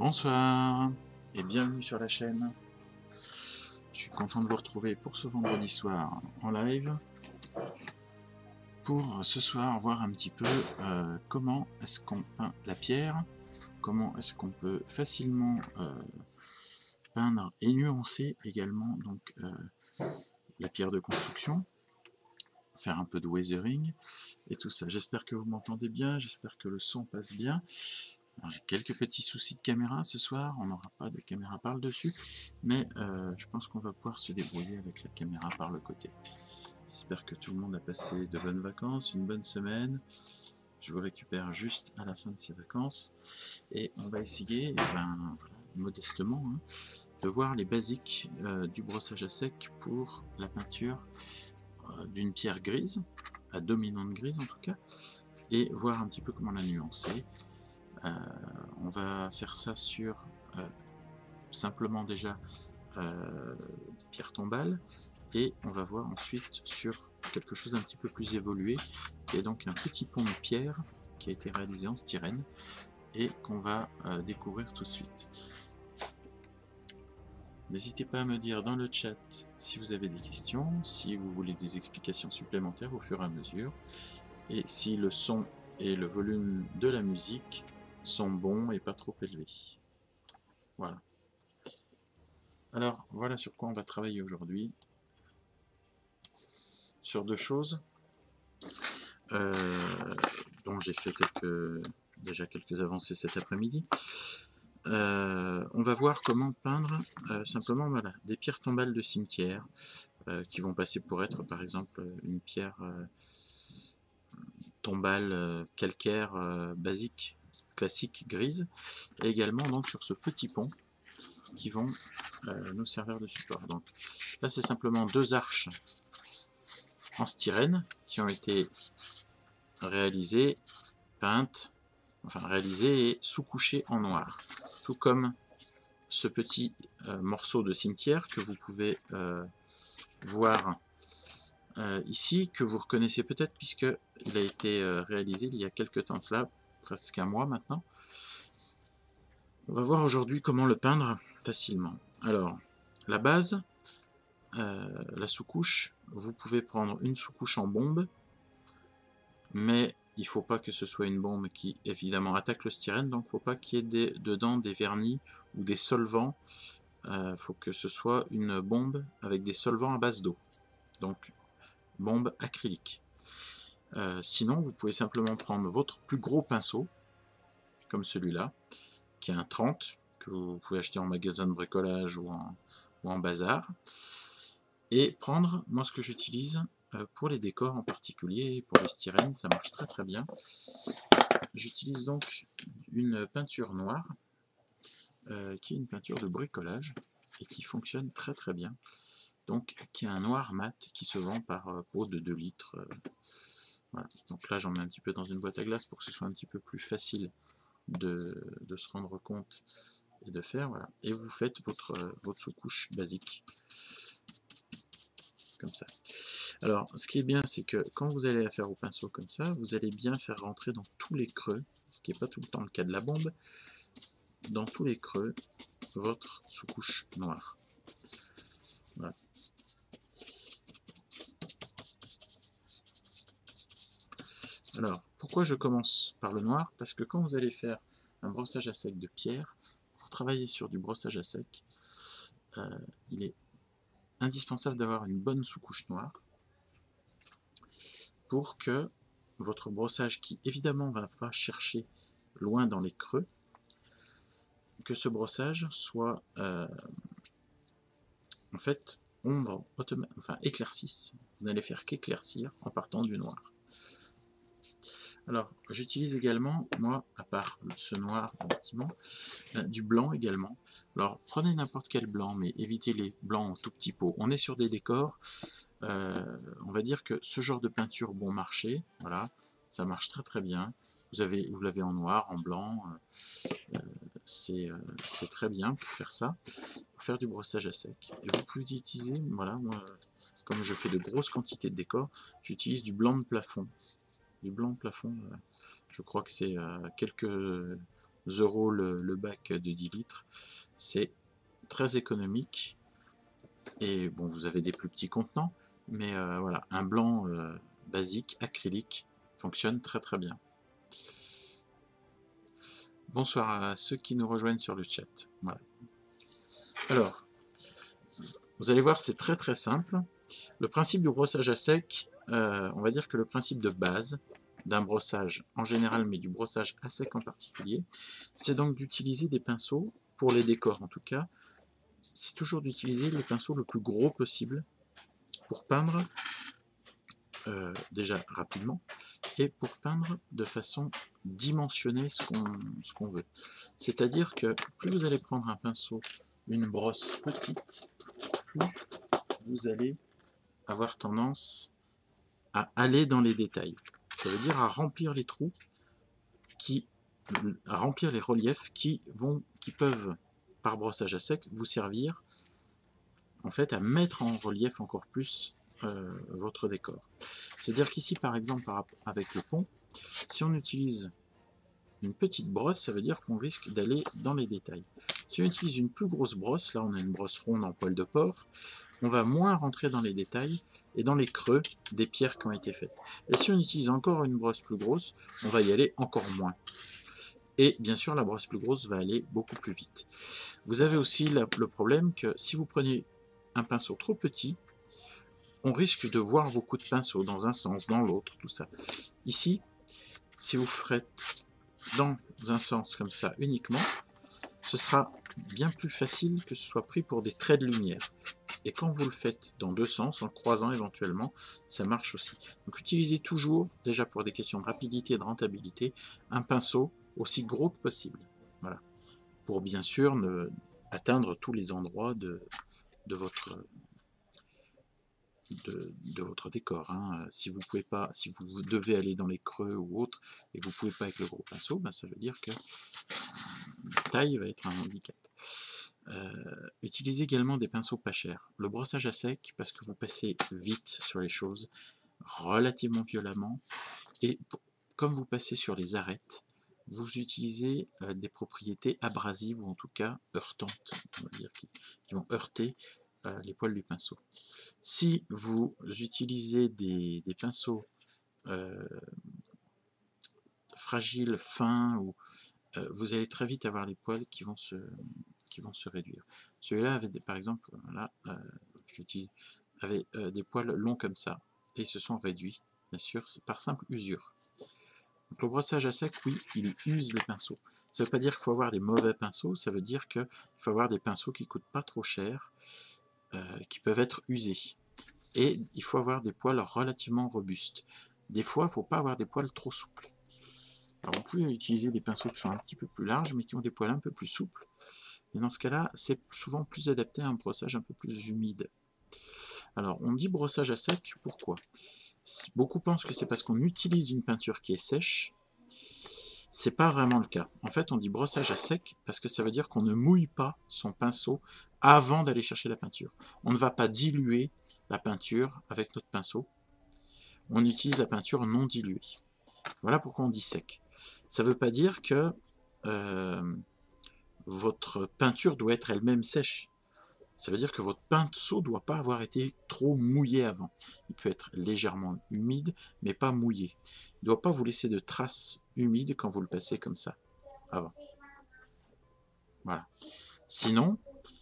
Bonsoir et bienvenue sur la chaîne. Je suis content de vous retrouver pour ce vendredi soir en live. Pour ce soir voir un petit peu comment est-ce qu'on peint la pierre, comment est-ce qu'on peut facilement peindre et nuancer également donc la pierre de construction, faire un peu de weathering et tout ça. J'espère que vous m'entendez bien, j'espère que le son passe bien. J'ai quelques petits soucis de caméra ce soir, on n'aura pas de caméra par le dessus, mais je pense qu'on va pouvoir se débrouiller avec la caméra par le côté. J'espère que tout le monde a passé de bonnes vacances, une bonne semaine. Je vous récupère juste à la fin de ces vacances et on va essayer, voilà, modestement, hein, de voir les basiques du brossage à sec pour la peinture d'une pierre grise, à dominante grise en tout cas, et voir un petit peu comment la nuancer. On va faire ça sur simplement déjà des pierres tombales, et on va voir ensuite sur quelque chose d'un petit peu plus évolué, qui est donc un petit pont de pierre qui a été réalisé en styrène et qu'on va découvrir tout de suite. N'hésitez pas à me dire dans le chat si vous avez des questions, si vous voulez des explications supplémentaires au fur et à mesure, et si le son et le volume de la musique sont bons et pas trop élevés. Voilà. Alors, voilà sur quoi on va travailler aujourd'hui. Sur deux choses dont j'ai fait déjà quelques avancées cet après-midi. On va voir comment peindre simplement voilà, des pierres tombales de cimetière qui vont passer pour être par exemple une pierre tombale calcaire basique, classique, grise, et également donc sur ce petit pont qui vont nous servir de support. Donc là c'est simplement deux arches en styrène qui ont été réalisées, peintes, enfin réalisées et sous-couchées en noir, tout comme ce petit morceau de cimetière que vous pouvez voir ici, que vous reconnaissez peut-être puisqu'il a été réalisé il y a quelques temps de cela, presque un mois maintenant. On va voir aujourd'hui comment le peindre facilement. Alors, la base, la sous-couche, vous pouvez prendre une sous-couche en bombe, mais il ne faut pas que ce soit une bombe qui évidemment attaque le styrène, donc il ne faut pas qu'il y ait dedans des vernis ou des solvants. Il faut que ce soit une bombe avec des solvants à base d'eau, donc bombe acrylique. Sinon, vous pouvez simplement prendre votre plus gros pinceau, comme celui-là, qui est un 30, que vous pouvez acheter en magasin de bricolage ou en bazar, et prendre, moi ce que j'utilise pour les décors en particulier, pour le styrène, ça marche très très bien. J'utilise donc une peinture noire, qui est une peinture de bricolage, et qui fonctionne très très bien. Donc qui est un noir mat qui se vend par pot de 2 litres. Voilà. Donc là j'en mets un petit peu dans une boîte à glace pour que ce soit un petit peu plus facile de se rendre compte et de faire. Voilà. Et vous faites votre sous-couche basique. Comme ça. Alors ce qui est bien c'est que quand vous allez la faire au pinceau comme ça, vous allez bien faire rentrer dans tous les creux, ce qui n'est pas tout le temps le cas de la bombe, dans tous les creux votre sous-couche noire. Voilà. Alors, pourquoi je commence par le noir? Parce que quand vous allez faire un brossage à sec de pierre, pour travailler sur du brossage à sec, il est indispensable d'avoir une bonne sous-couche noire pour que votre brossage, qui évidemment ne va pas chercher loin dans les creux, que ce brossage soit en fait ombre, enfin éclaircisse. Vous n'allez faire qu'éclaircir en partant du noir. Alors, j'utilise également, moi, à part ce noir du bâtiment, du blanc également. Alors, prenez n'importe quel blanc, mais évitez les blancs en tout petit pot. On est sur des décors, on va dire que ce genre de peinture bon marché, voilà, ça marche très très bien. Vous l'avez en noir, en blanc, c'est très bien pour faire ça, pour faire du brossage à sec. Et vous pouvez utiliser, voilà, moi, comme je fais de grosses quantités de décors, j'utilise du blanc de plafond. Du blanc de plafond, je crois que c'est quelques € le bac de 10 litres. C'est très économique. Et bon, vous avez des plus petits contenants, mais voilà, un blanc basique, acrylique, fonctionne très très bien. Bonsoir à ceux qui nous rejoignent sur le chat. Voilà. Alors, vous allez voir, c'est très très simple. Le principe du brossage à sec, on va dire que le principe de base d'un brossage en général, mais du brossage à sec en particulier, c'est donc d'utiliser des pinceaux, pour les décors en tout cas, c'est toujours d'utiliser les pinceaux le plus gros possible pour peindre déjà rapidement et pour peindre de façon dimensionnée ce qu'on veut. C'est-à-dire que plus vous allez prendre un pinceau, une brosse petite, plus vous allez avoir tendance à aller dans les détails. Ça veut dire à remplir les trous, à remplir les reliefs qui peuvent, par brossage à sec, vous servir en fait à mettre en relief encore plus votre décor. C'est-à-dire qu'ici, par exemple, avec le pont, si on utilise une petite brosse, ça veut dire qu'on risque d'aller dans les détails. Si on utilise une plus grosse brosse, là on a une brosse ronde en poil de porc, on va moins rentrer dans les détails et dans les creux des pierres qui ont été faites. Et si on utilise encore une brosse plus grosse, on va y aller encore moins. Et bien sûr, la brosse plus grosse va aller beaucoup plus vite. Vous avez aussi le problème que si vous prenez un pinceau trop petit, on risque de voir vos coups de pinceau dans un sens, dans l'autre, tout ça. Ici, si vous faites dans un sens comme ça uniquement, ce sera bien plus facile que ce soit pris pour des traits de lumière. Et quand vous le faites dans deux sens, en croisant éventuellement, ça marche aussi. Donc utilisez toujours, déjà pour des questions de rapidité et de rentabilité, un pinceau aussi gros que possible. Voilà. Pour bien sûr atteindre tous les endroits de votre décor. Hein. Si vous pouvez pas, si vous devez aller dans les creux ou autres, et que vous pouvez pas avec le gros pinceau, ben ça veut dire que la taille va être un handicap. Utilisez également des pinceaux pas chers. Le brossage à sec, parce que vous passez vite sur les choses, relativement violemment, et comme vous passez sur les arêtes, vous utilisez des propriétés abrasives, ou en tout cas heurtantes, on va dire, qui vont heurter les poils du pinceau. Si vous utilisez des pinceaux fragiles, fins, ou vous allez très vite avoir les poils qui vont se réduire. Celui-là avait par exemple, là, avait des poils longs comme ça, et ils se sont réduits, bien sûr, par simple usure. Donc le brossage à sec, oui, il use les pinceaux. Ça ne veut pas dire qu'il faut avoir des mauvais pinceaux, ça veut dire qu'il faut avoir des pinceaux qui ne coûtent pas trop cher, qui peuvent être usés. Et il faut avoir des poils relativement robustes. Des fois, il ne faut pas avoir des poils trop souples. Alors vous pouvez utiliser des pinceaux qui sont un petit peu plus larges, mais qui ont des poils un peu plus souples. Et dans ce cas-là, c'est souvent plus adapté à un brossage un peu plus humide. Alors, on dit brossage à sec, pourquoi? Beaucoup pensent que c'est parce qu'on utilise une peinture qui est sèche. C'est pas vraiment le cas. En fait, on dit brossage à sec parce que ça veut dire qu'on ne mouille pas son pinceau avant d'aller chercher la peinture. On ne va pas diluer la peinture avec notre pinceau. On utilise la peinture non diluée. Voilà pourquoi on dit sec. Ça ne veut pas dire que votre peinture doit être elle-même sèche. Ça veut dire que votre pinceau ne doit pas avoir été trop mouillé avant. Il peut être légèrement humide, mais pas mouillé. Il ne doit pas vous laisser de traces humides quand vous le passez comme ça, avant. Voilà. Sinon,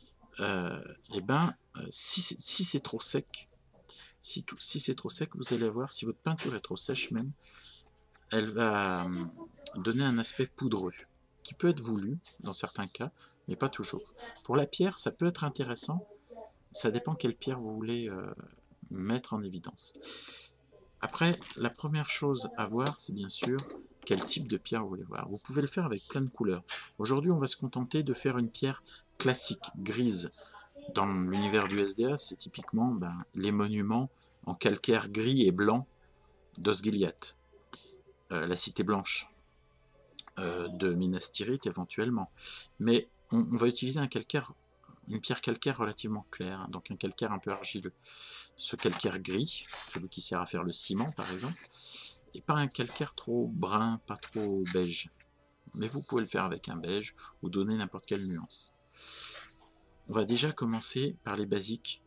si c'est trop sec, si c'est trop sec, vous allez voir, si votre peinture est trop sèche même, elle va donner un aspect poudreux, qui peut être voulu dans certains cas, mais pas toujours. Pour la pierre, ça peut être intéressant, ça dépend quelle pierre vous voulez mettre en évidence. Après, la première chose à voir, c'est bien sûr quel type de pierre vous voulez voir. Vous pouvez le faire avec plein de couleurs. Aujourd'hui, on va se contenter de faire une pierre classique, grise. Dans l'univers du SDA, c'est typiquement les monuments en calcaire gris et blanc d'Osgiliath. La cité blanche de Minas Tirith éventuellement. Mais on va utiliser une pierre calcaire relativement claire, donc un calcaire un peu argileux. Ce calcaire gris, celui qui sert à faire le ciment par exemple, et pas un calcaire trop brun, pas trop beige. mais vous pouvez le faire avec un beige ou donner n'importe quelle nuance. On va déjà commencer par les basiques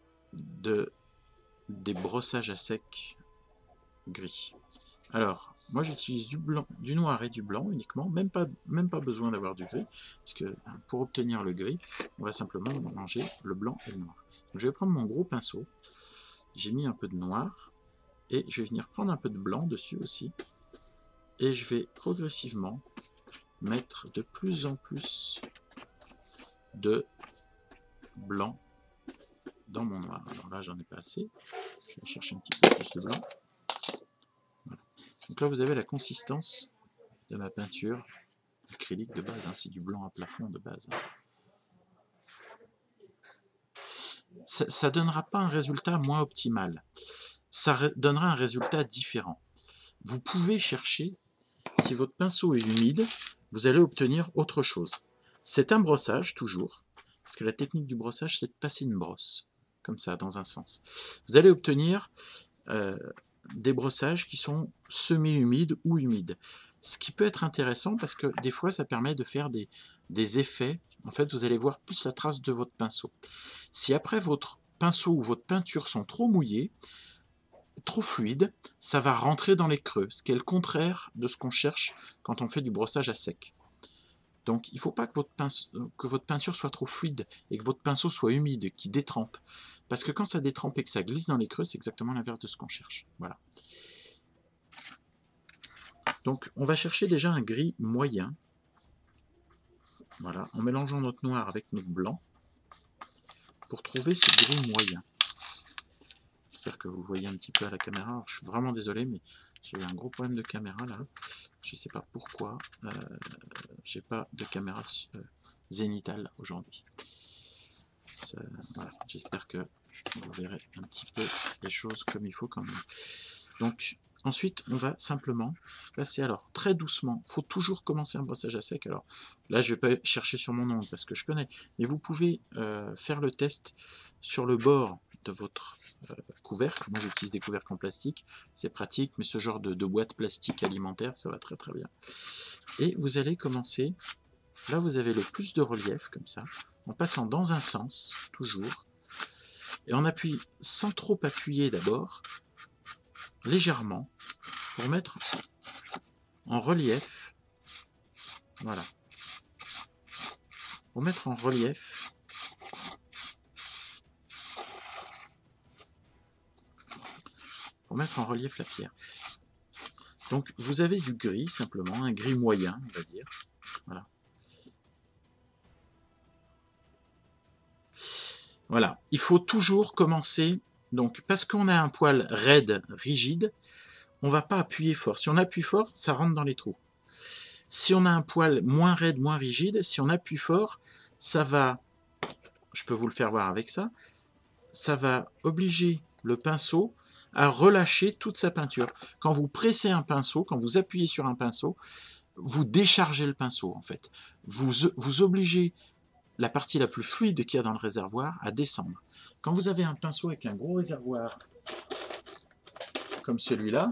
des brossages à sec gris. Alors, moi j'utilise du blanc, du noir et du blanc uniquement, même pas besoin d'avoir du gris, parce que pour obtenir le gris, on va simplement mélanger le blanc et le noir. Donc, je vais prendre mon gros pinceau, j'ai mis un peu de noir, et je vais venir prendre un peu de blanc dessus aussi, et je vais progressivement mettre de plus en plus de blanc dans mon noir. Alors là, j'en ai pas assez, je vais chercher un petit peu plus de blanc. Voilà. Donc là, vous avez la consistance de ma peinture acrylique de base, hein, c'est du blanc à plafond de base. Ça ne donnera pas un résultat moins optimal, ça donnera un résultat différent. Vous pouvez chercher, si votre pinceau est humide, vous allez obtenir autre chose. C'est un brossage toujours, parce que la technique du brossage, c'est de passer une brosse, comme ça, dans un sens. Vous allez obtenir des brossages qui sont semi-humides ou humides. Ce qui peut être intéressant parce que des fois ça permet de faire des effets. En fait, vous allez voir plus la trace de votre pinceau. Si après votre pinceau ou votre peinture sont trop mouillés, trop fluides, ça va rentrer dans les creux, ce qui est le contraire de ce qu'on cherche quand on fait du brossage à sec. Donc il ne faut pas que votre peinture soit trop fluide et que votre pinceau soit humide, qui détrempe. Parce que quand ça détrempe et que ça glisse dans les creux, c'est exactement l'inverse de ce qu'on cherche. Voilà. Donc on va chercher déjà un gris moyen. Voilà, en mélangeant notre noir avec notre blanc pour trouver ce gris moyen. J'espère que vous le voyez un petit peu à la caméra. Alors, je suis vraiment désolé, mais j'ai eu un gros problème de caméra là. Je ne sais pas pourquoi. J'ai pas de caméra zénithale aujourd'hui. Voilà. J'espère que vous verrez un petit peu les choses comme il faut quand même. Donc ensuite on va simplement passer, alors très doucement, il faut toujours commencer un brossage à sec. Alors là je vais pas chercher sur mon ongle parce que je connais, mais vous pouvez faire le test sur le bord de votre couvercle. Moi j'utilise des couvercles en plastique, c'est pratique, mais ce genre de boîte plastique alimentaire, ça va très très bien. Et vous allez commencer, là vous avez le plus de relief comme ça, en passant dans un sens, toujours, et on appuie sans trop appuyer d'abord, légèrement, pour mettre en relief, voilà, pour mettre en relief la pierre. Donc vous avez du gris simplement, un gris moyen, on va dire, voilà. Voilà, il faut toujours commencer, donc parce qu'on a un poil raide, rigide, on ne va pas appuyer fort. Si on appuie fort, ça rentre dans les trous. Si on a un poil moins raide, moins rigide, si on appuie fort, ça va, je peux vous le faire voir avec ça, ça va obliger le pinceau à relâcher toute sa peinture. Quand vous pressez un pinceau, quand vous appuyez sur un pinceau, vous déchargez le pinceau en fait. Vous obligez la partie la plus fluide qu'il y a dans le réservoir à descendre. Quand vous avez un pinceau avec un gros réservoir comme celui-là,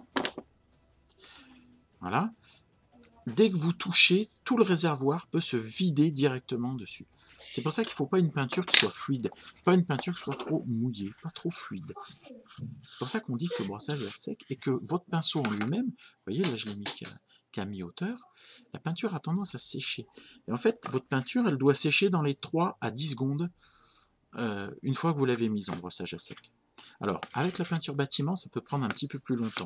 voilà, dès que vous touchez, tout le réservoir peut se vider directement dessus. C'est pour ça qu'il ne faut pas une peinture qui soit fluide, pas une peinture qui soit trop mouillée, pas trop fluide. C'est pour ça qu'on dit que le brossage est sec et que votre pinceau en lui-même, vous voyez là je l'ai mis qu'à mi-hauteur, la peinture a tendance à sécher. Et en fait, votre peinture, elle doit sécher dans les 3 à 10 secondes une fois que vous l'avez mise en brossage à sec. Alors, avec la peinture bâtiment, ça peut prendre un petit peu plus longtemps.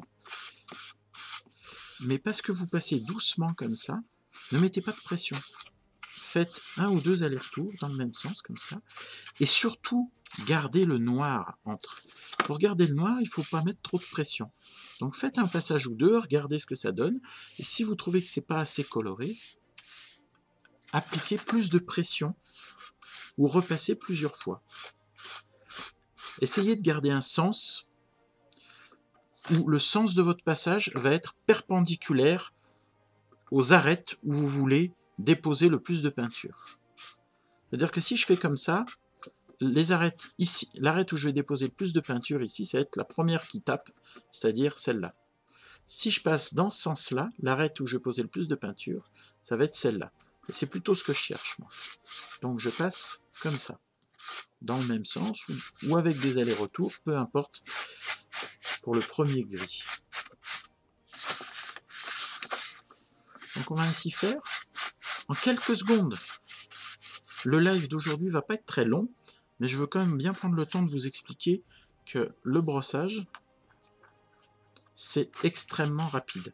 Mais parce que vous passez doucement comme ça, ne mettez pas de pression. Faites 1 ou 2 allers-retours dans le même sens, comme ça. Et surtout, gardez le noir entre. Pour garder le noir, il ne faut pas mettre trop de pression. Donc faites un passage ou deux, regardez ce que ça donne. Et si vous trouvez que ce n'est pas assez coloré, appliquez plus de pression ou repassez plusieurs fois. Essayez de garder un sens où le sens de votre passage va être perpendiculaire aux arêtes où vous voulez déposer le plus de peinture. C'est-à-dire que si je fais comme ça, les arêtes ici, l'arête où je vais déposer le plus de peinture ici, ça va être la première qui tape, c'est-à-dire celle-là. Si je passe dans ce sens-là, l'arête où je posais le plus de peinture, ça va être celle-là. Et c'est plutôt ce que je cherche, moi. Donc je passe comme ça, dans le même sens, ou avec des allers-retours, peu importe, pour le premier gris. Donc on va ainsi faire en quelques secondes. Le live d'aujourd'hui va pas être très long, mais je veux quand même bien prendre le temps de vous expliquer que le brossage, c'est extrêmement rapide.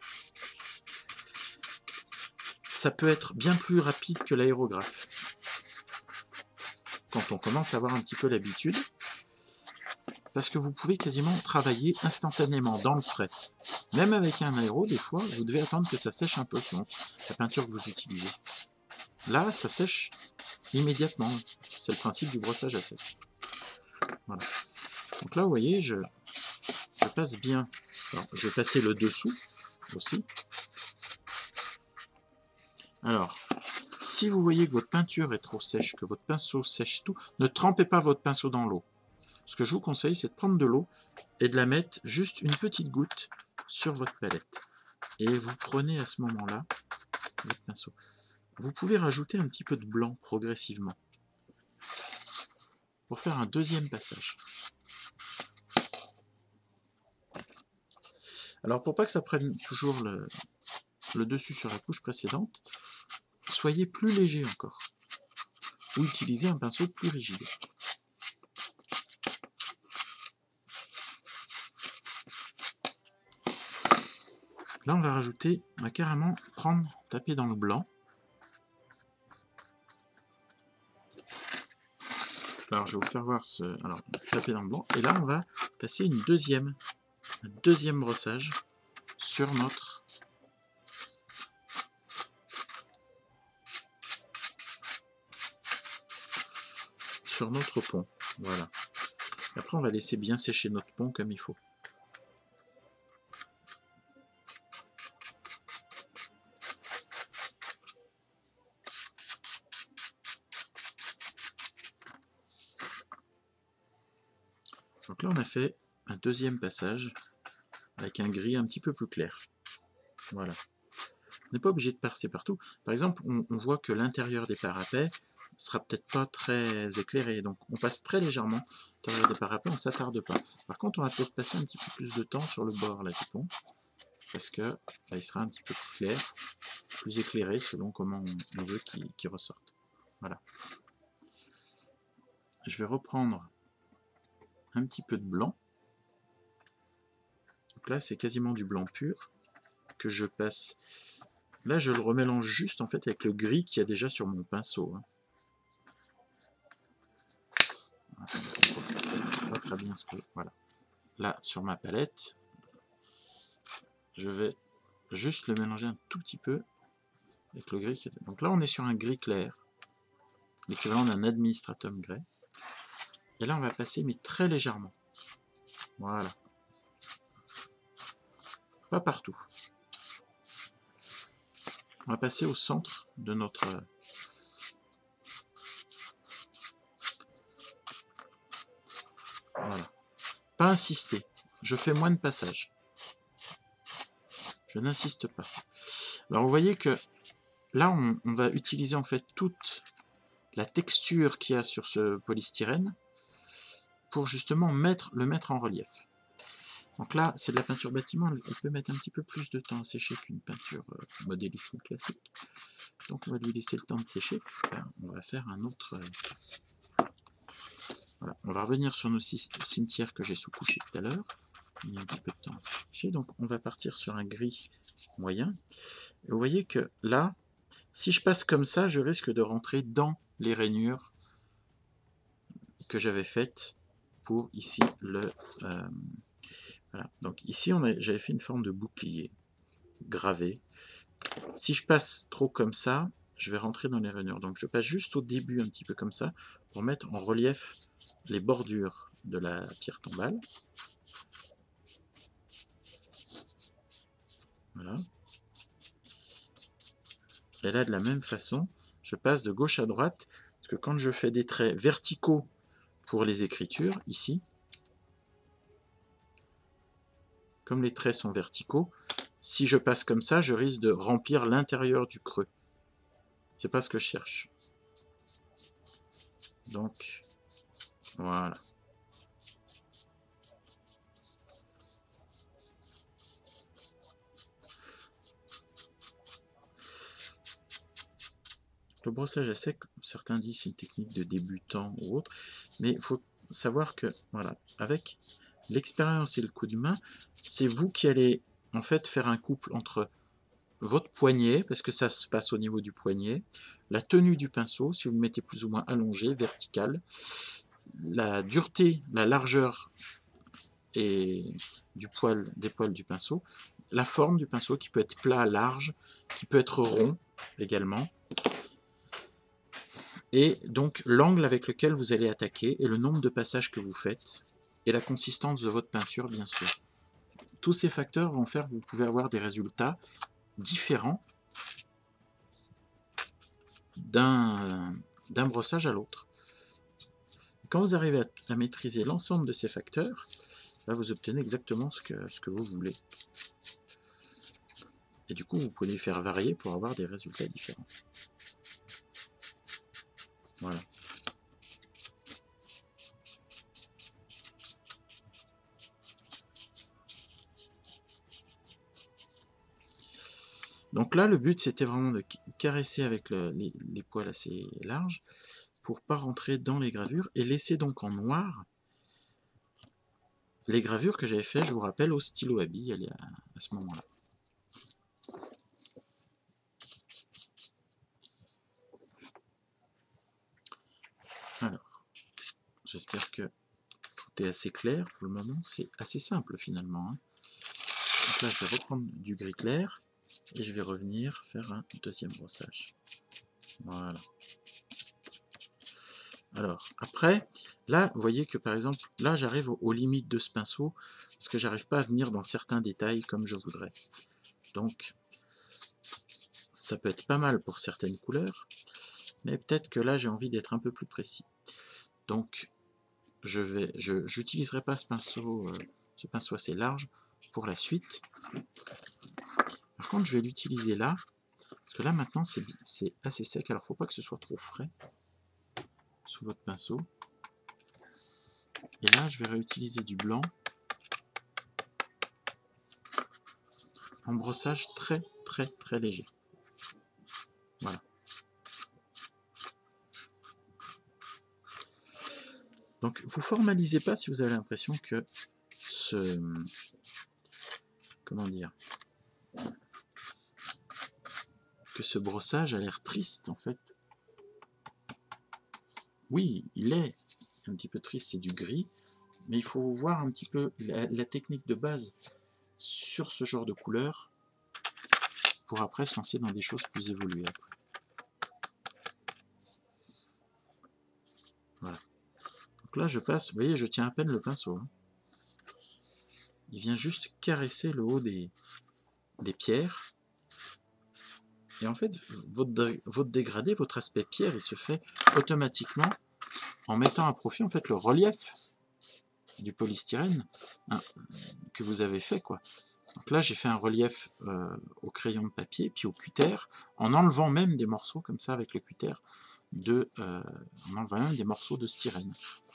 Ça peut être bien plus rapide que l'aérographe. Quand on commence à avoir un petit peu l'habitude, parce que vous pouvez quasiment travailler instantanément dans le frais. Même avec un aéro, des fois, vous devez attendre que ça sèche un peu selon la peinture que vous utilisez. Là, ça sèche immédiatement. C'est le principe du brossage à sec. Voilà. Donc là, vous voyez, je passe bien. Alors, je vais passer le dessous aussi. Alors, si vous voyez que votre peinture est trop sèche, que votre pinceau sèche tout, ne trempez pas votre pinceau dans l'eau. Ce que je vous conseille, c'est de prendre de l'eau et de la mettre juste une petite goutte sur votre palette. Et vous prenez à ce moment-là votre pinceau. Vous pouvez rajouter un petit peu de blanc progressivement pour faire un deuxième passage. Alors pour pas que ça prenne toujours le dessus sur la couche précédente, soyez plus léger encore, ou utilisez un pinceau plus rigide. Là on va rajouter, on va carrément taper dans le blanc. Alors je vais vous faire voir taper dans le blanc, et là on va passer un deuxième brossage sur notre pont. Voilà. Et après on va laisser bien sécher notre pont comme il faut. Donc là on a fait un deuxième passage avec un gris un petit peu plus clair. Voilà. On n'est pas obligé de passer partout. Par exemple, on voit que l'intérieur des parapets sera peut-être pas très éclairé, donc on passe très légèrement à l'intérieur des parapets, on ne s'attarde pas. Par contre, on va peut-être passer un petit peu plus de temps sur le bord là, du pont, parce que là, il sera un petit peu plus clair, plus éclairé selon comment on veut qu'il ressorte. Voilà. Je vais reprendre un petit peu de blanc. Donc là, c'est quasiment du blanc pur que je passe. Là, je le remélange juste en fait avec le gris qu'il y a déjà sur mon pinceau. Pas très bien ce que... Voilà. Là, sur ma palette, je vais juste le mélanger un tout petit peu avec le gris. Donc là, on est sur un gris clair, l'équivalent d'un administratum grey. Et là, on va passer, mais très légèrement. Voilà. Pas partout. On va passer au centre de notre... Voilà. Pas insister. Je fais moins de passages. Je n'insiste pas. Alors, vous voyez que là, on va utiliser en fait toute la texture qu'il y a sur ce polystyrène pour justement le mettre en relief. Donc là, c'est de la peinture bâtiment, elle peut mettre un petit peu plus de temps à sécher qu'une peinture modélisme classique. Donc on va lui laisser le temps de sécher. On va faire un autre... Voilà. On va revenir sur nos cimetières que j'ai sous-couchés tout à l'heure. Il y a un petit peu de temps à sécher. Donc on va partir sur un gris moyen. Et vous voyez que là, si je passe comme ça, je risque de rentrer dans les rainures que j'avais faites pour ici le... voilà. Donc ici, j'avais fait une forme de bouclier gravé. Si je passe trop comme ça, je vais rentrer dans les rainures. Donc je passe juste au début un petit peu comme ça pour mettre en relief les bordures de la pierre tombale. Voilà. Et là, de la même façon, je passe de gauche à droite, parce que quand je fais des traits verticaux pour les écritures, ici, comme les traits sont verticaux, si je passe comme ça, je risque de remplir l'intérieur du creux. C'est pas ce que je cherche. Donc, voilà. Le brossage à sec, certains disent c'est une technique de débutant ou autre, mais il faut savoir que, voilà, avec l'expérience et le coup de main, c'est vous qui allez en fait faire un couple entre votre poignet, parce que ça se passe au niveau du poignet, la tenue du pinceau, si vous le mettez plus ou moins allongé, vertical, la dureté, la largeur et des poils du pinceau, la forme du pinceau qui peut être plat, large, qui peut être rond également, et donc l'angle avec lequel vous allez attaquer et le nombre de passages que vous faites et la consistance de votre peinture bien sûr. Tous ces facteurs vont faire que vous pouvez avoir des résultats différents d'un brossage à l'autre. Quand vous arrivez à maîtriser l'ensemble de ces facteurs, là vous obtenez exactement ce que vous voulez. Et du coup, vous pouvez les faire varier pour avoir des résultats différents. Voilà. Donc là, le but, c'était vraiment de caresser avec les poils assez larges pour ne pas rentrer dans les gravures et laisser donc en noir les gravures que j'avais fait, je vous rappelle, au stylo à billes à ce moment-là. Alors, j'espère que tout est assez clair pour le moment. C'est assez simple finalement. Donc là, je vais reprendre du gris clair et je vais revenir faire un deuxième brossage. Voilà. Alors, après, là, vous voyez que par exemple, là, j'arrive aux limites de ce pinceau parce que j'arrive pas à venir dans certains détails comme je voudrais. Donc, ça peut être pas mal pour certaines couleurs, mais peut-être que là, j'ai envie d'être un peu plus précis. Donc, j'utiliserai pas ce pinceau assez large pour la suite. Par contre, je vais l'utiliser là, parce que là, maintenant, c'est assez sec, alors il ne faut pas que ce soit trop frais sous votre pinceau. Et là, je vais réutiliser du blanc en brossage très léger. Voilà. Donc, vous formalisez pas si vous avez l'impression que ce brossage a l'air triste, en fait. Oui, il est un petit peu triste, c'est du gris, mais il faut voir un petit peu la technique de base sur ce genre de couleur pour après se lancer dans des choses plus évoluées après. Voilà. Donc là, je passe, vous voyez, je tiens à peine le pinceau. Hein. Il vient juste caresser le haut des pierres. Et en fait, votre dégradé, votre aspect pierre, il se fait automatiquement en mettant à profit en fait le relief du polystyrène que vous avez fait, quoi. Donc là, j'ai fait un relief au crayon de papier, puis au cutter, en enlevant même des morceaux comme ça avec le cutter, en enlevant même des morceaux de styrène.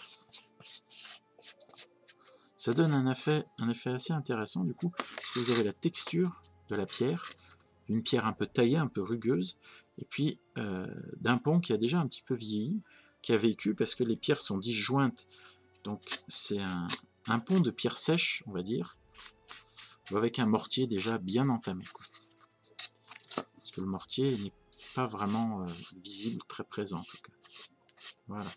Ça donne un effet assez intéressant du coup, parce que vous avez la texture de la pierre, une pierre un peu taillée, un peu rugueuse, et puis d'un pont qui a déjà un petit peu vieilli, qui a vécu parce que les pierres sont disjointes. Donc c'est un pont de pierre sèche, on va dire, avec un mortier déjà bien entamé, quoi. Parce que le mortier n'est pas vraiment visible, très présent en tout cas. Voilà.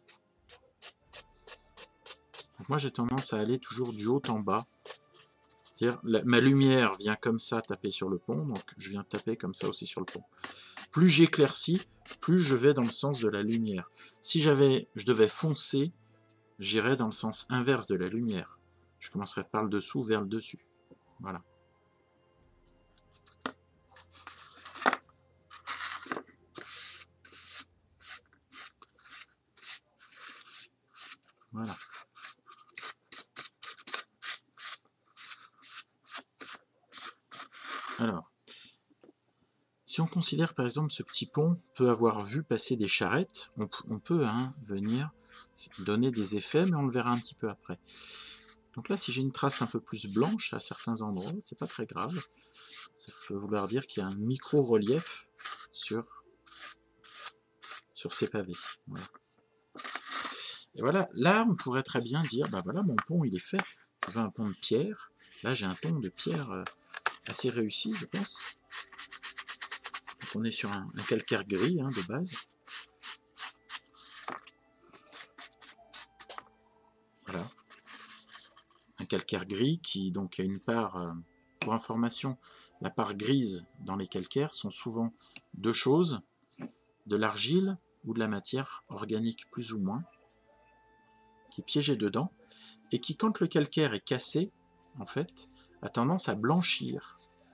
Donc moi j'ai tendance à aller toujours du haut en bas. C'est-à-dire ma lumière vient comme ça taper sur le pont, donc je viens taper comme ça aussi sur le pont. Plus j'éclaircis, plus je vais dans le sens de la lumière. Si je devais foncer, j'irais dans le sens inverse de la lumière. Je commencerai par le dessous vers le dessus. Voilà. Voilà. Alors, Si on considère par exemple ce petit pont peut avoir vu passer des charrettes, on peut venir donner des effets, mais on le verra un petit peu après. Donc là, si j'ai une trace un peu plus blanche à certains endroits, c'est pas très grave. Ça peut vouloir dire qu'il y a un micro-relief sur ces pavés. Voilà. Et voilà, là on pourrait très bien dire, bah voilà, mon pont il est fait. J'avais un pont de pierre, là j'ai un pont de pierre assez réussi, je pense. Donc on est sur un calcaire gris de base. Voilà. Un calcaire gris qui donc a une part, pour information, la part grise dans les calcaires sont souvent deux choses, de l'argile ou de la matière organique plus ou moins, qui est piégée dedans, et qui, quand le calcaire est cassé, en fait, a tendance à blanchir.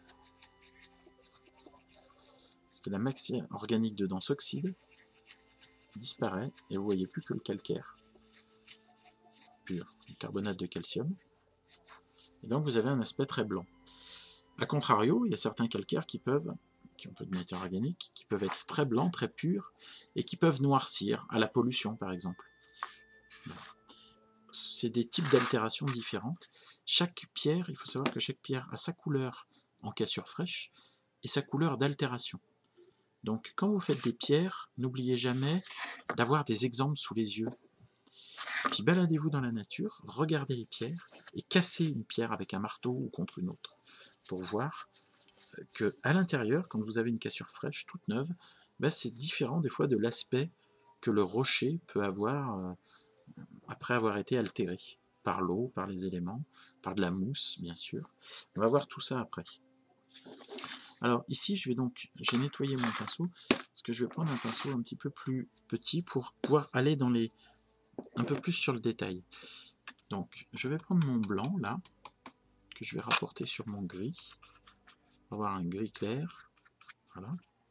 Parce que la matière organique dedans s'oxyde, disparaît, et vous voyez plus que le calcaire pur, le carbonate de calcium. Et donc vous avez un aspect très blanc. A contrario, il y a certains calcaires qui ont un peu de matière organique, qui peuvent être très blancs, très purs, et qui peuvent noircir, à la pollution par exemple. Voilà. C'est des types d'altérations différentes. Chaque pierre, il faut savoir que chaque pierre a sa couleur en cassure fraîche et sa couleur d'altération. Donc quand vous faites des pierres, n'oubliez jamais d'avoir des exemples sous les yeux. Puis baladez-vous dans la nature, regardez les pierres et cassez une pierre avec un marteau ou contre une autre pour voir qu'à l'intérieur, quand vous avez une cassure fraîche, toute neuve, ben c'est différent des fois de l'aspect que le rocher peut avoir après avoir été altéré par l'eau, par les éléments, par de la mousse, bien sûr. On va voir tout ça après. Alors ici, j'ai nettoyé mon pinceau, parce que je vais prendre un pinceau un petit peu plus petit pour pouvoir aller dans un peu plus sur le détail. Donc, je vais prendre mon blanc, là, que je vais rapporter sur mon gris. On va avoir un gris clair, voilà.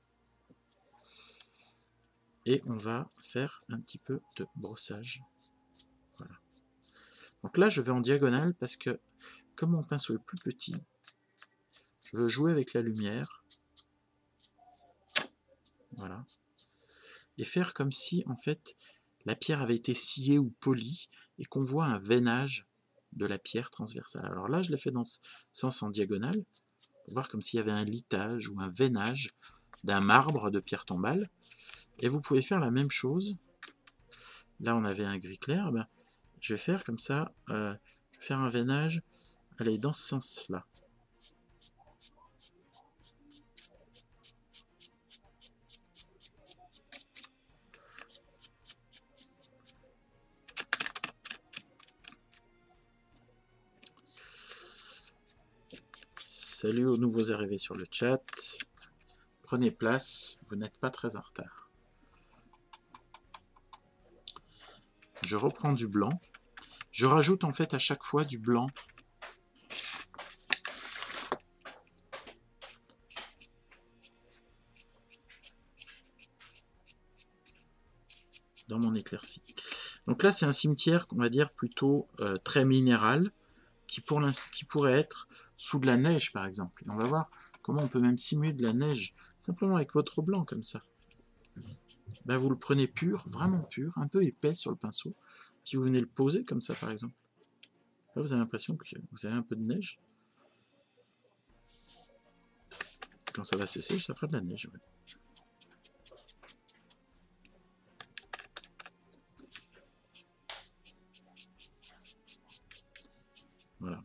Et on va faire un petit peu de brossage. Voilà. Donc là, je vais en diagonale parce que, comme mon pinceau est plus petit, je veux jouer avec la lumière. Voilà. Et faire comme si, en fait, la pierre avait été sciée ou polie et qu'on voit un veinage de la pierre transversale. Alors là, je l'ai fait dans ce sens en diagonale, pour voir comme s'il y avait un litage ou un veinage d'un marbre de pierre tombale. Et vous pouvez faire la même chose. Là, on avait un gris clair. Ben, je vais faire comme ça. Je vais faire un veinage. Allez, dans ce sens-là. Salut aux nouveaux arrivés sur le chat. Prenez place, vous n'êtes pas très en retard. Je reprends du blanc. Je rajoute en fait à chaque fois du blanc. Dans mon éclaircie. Donc là, c'est un cimetière, on va dire, plutôt très minéral, qui pourrait être sous de la neige, par exemple. Et on va voir comment on peut même simuler de la neige, simplement avec votre blanc, comme ça. Ben, vous le prenez pur, vraiment pur, un peu épais sur le pinceau, puis vous venez le poser comme ça, par exemple. Là, vous avez l'impression que vous avez un peu de neige. Quand ça va sécher, ça fera de la neige. Ouais. Voilà.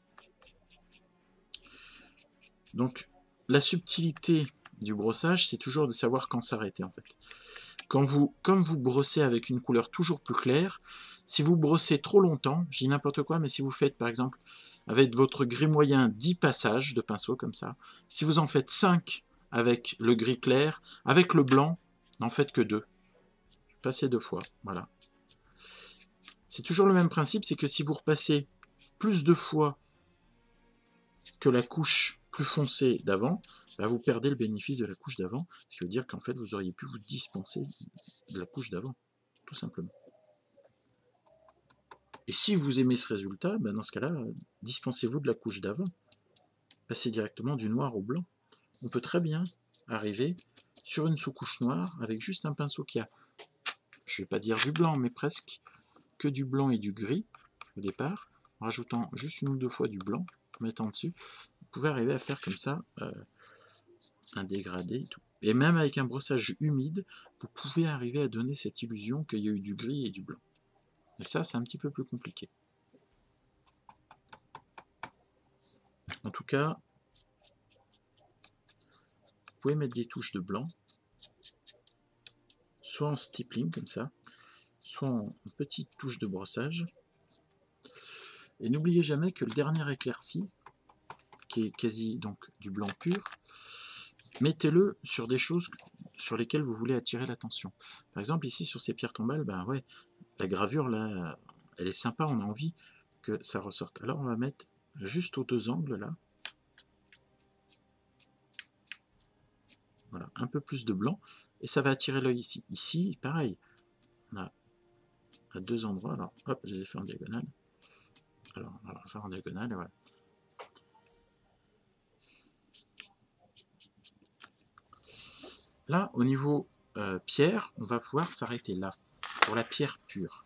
Donc, la subtilité du brossage, c'est toujours de savoir quand s'arrêter, en fait. Comme vous brossez avec une couleur toujours plus claire, si vous brossez trop longtemps, je dis n'importe quoi, mais si vous faites, par exemple, avec votre gris moyen 10 passages de pinceau, comme ça, si vous en faites 5 avec le gris clair, avec le blanc, n'en faites que 2. Passez 2 fois, voilà. C'est toujours le même principe, c'est que si vous repassez plus de fois que la couche plus foncée d'avant, bah vous perdez le bénéfice de la couche d'avant, ce qui veut dire qu'en fait vous auriez pu vous dispenser de la couche d'avant, tout simplement. Et si vous aimez ce résultat, bah dans ce cas-là, dispensez-vous de la couche d'avant. Passez directement du noir au blanc. on peut très bien arriver sur une sous-couche noire avec juste un pinceau qui a, je ne vais pas dire du blanc, mais presque que du blanc et du gris au départ, en rajoutant juste une ou deux fois du blanc, en mettant dessus, vous pouvez arriver à faire comme ça un dégradé et tout. Et même avec un brossage humide, vous pouvez arriver à donner cette illusion qu'il y a eu du gris et du blanc. Et ça, c'est un petit peu plus compliqué. En tout cas, vous pouvez mettre des touches de blanc, soit en stippling comme ça, soit en petite touche de brossage. Et n'oubliez jamais que le dernier éclairci, qui est quasi donc du blanc pur, mettez-le sur des choses sur lesquelles vous voulez attirer l'attention. Par exemple, ici sur ces pierres tombales, ben ouais, la gravure là, elle est sympa, on a envie que ça ressorte. Alors on va mettre juste aux deux angles là, voilà, un peu plus de blanc, et ça va attirer l'œil ici. Ici, pareil, on a à deux endroits, alors hop, je les ai fait en diagonale. Alors on va faire en diagonale, et voilà. Là, au niveau pierre, on va pouvoir s'arrêter là, pour la pierre pure.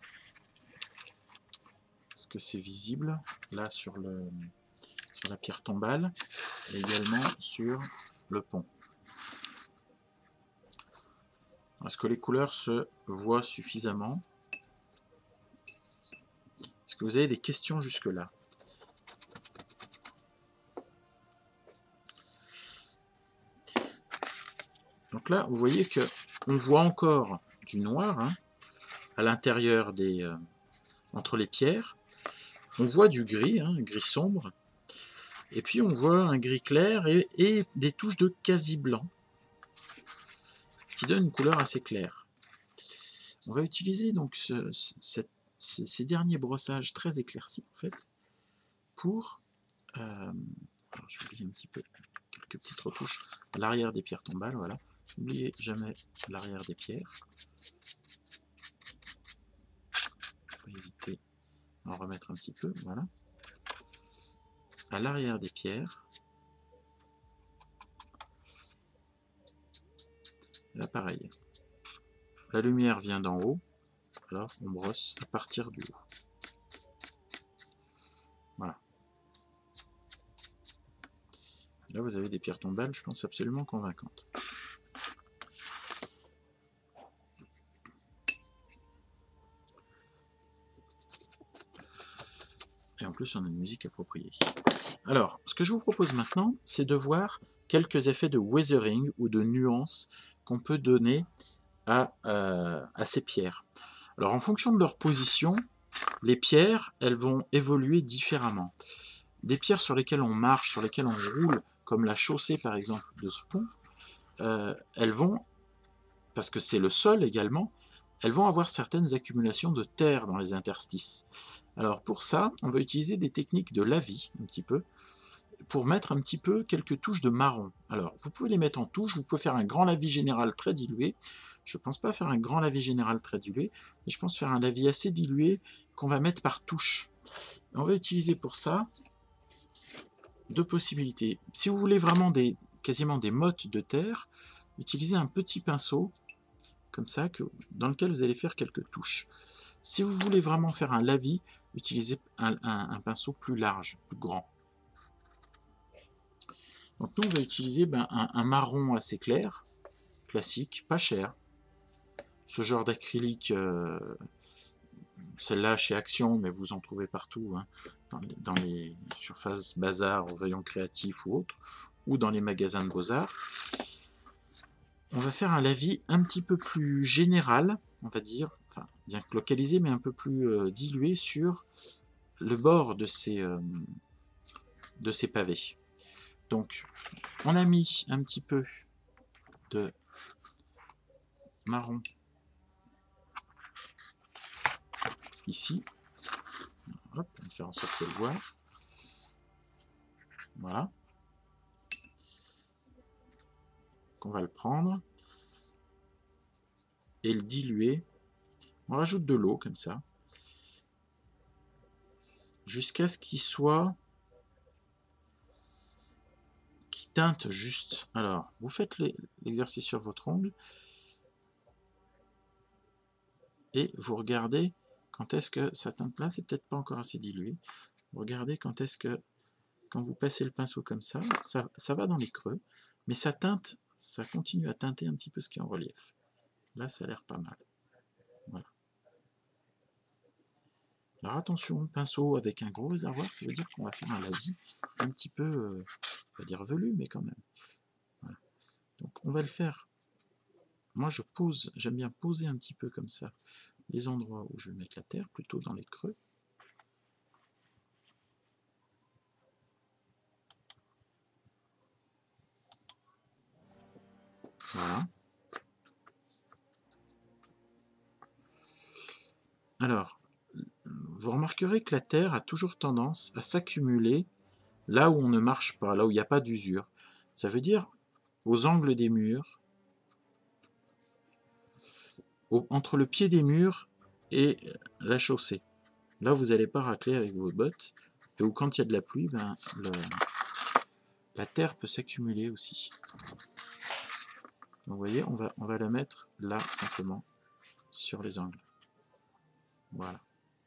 Est-ce que c'est visible là sur la pierre tombale et également sur le pont? Est-ce que les couleurs se voient suffisamment? Est-ce que vous avez des questions jusque-là? Donc là, vous voyez que on voit encore du noir hein, à l'intérieur des entre les pierres. On voit du gris, hein, gris sombre. Et puis on voit un gris clair et des touches de quasi blanc, ce qui donne une couleur assez claire. On va utiliser donc ces derniers brossages très éclaircis en fait pour, alors j'oublie un petit peu quelques petites retouches à l'arrière des pierres tombales, voilà. N'oubliez jamais l'arrière des pierres. Pas hésiter à en remettre un petit peu, voilà. À l'arrière des pierres. Là pareil. La lumière vient d'en haut, alors on brosse à partir du haut. Voilà. Là vous avez des pierres tombales, je pense absolument convaincantes. Et en plus on a une musique appropriée. Alors, ce que je vous propose maintenant, c'est de voir quelques effets de weathering ou de nuances qu'on peut donner à ces pierres. Alors en fonction de leur position, les pierres, elles vont évoluer différemment. Des pierres sur lesquelles on marche, sur lesquelles on roule, comme la chaussée par exemple de ce pont, elles vont, parce que c'est le sol également, elles vont avoir certaines accumulations de terre dans les interstices. Alors pour ça, on va utiliser des techniques de lavis, un petit peu, pour mettre un petit peu quelques touches de marron. Alors, vous pouvez les mettre en touche, vous pouvez faire un grand lavis général très dilué. Je ne pense pas faire un grand lavis général très dilué, mais je pense faire un lavis assez dilué qu'on va mettre par touche. On va utiliser pour ça deux possibilités. Si vous voulez vraiment quasiment des mottes de terre, utilisez un petit pinceau, comme ça, dans lequel vous allez faire quelques touches. Si vous voulez vraiment faire un lavis, utilisez un pinceau plus large, plus grand. Donc nous, on va utiliser un marron assez clair, classique, pas cher. Ce genre d'acrylique, celle-là chez Action, mais vous en trouvez partout, hein, dans les surfaces bazar, au rayon créatif ou autre, ou dans les magasins de beaux-arts. On va faire un lavis un petit peu plus général, on va dire, enfin bien que localisé, mais un peu plus dilué sur le bord de ces pavés. Donc, on a mis un petit peu de marron ici. Hop, on va faire en sorte de le voir. Voilà. On va le prendre et le diluer. On rajoute de l'eau comme ça, jusqu'à ce qu'il teinte juste. Alors, vous faites l'exercice sur votre ongle et vous regardez quand est-ce que ça teinte. Là, c'est peut-être pas encore assez dilué. Vous regardez quand est-ce que, quand vous passez le pinceau comme ça va dans les creux, mais ça teinte, ça continue à teinter un petit peu ce qui est en relief. Là, ça a l'air pas mal. Voilà. Alors attention, pinceau avec un gros réservoir, ça veut dire qu'on va faire un lavis un petit peu, on va dire velu, mais quand même. Voilà. Donc on va le faire. Moi je pose, j'aime bien poser un petit peu comme ça les endroits où je vais mettre la terre, plutôt dans les creux. Voilà. Alors, vous remarquerez que la terre a toujours tendance à s'accumuler là où on ne marche pas, là où il n'y a pas d'usure. Ça veut dire aux angles des murs, entre le pied des murs et la chaussée. Là, vous n'allez pas racler avec vos bottes, et où quand il y a de la pluie, ben, la terre peut s'accumuler aussi. Donc, vous voyez, on va la mettre là, simplement, sur les angles. Voilà.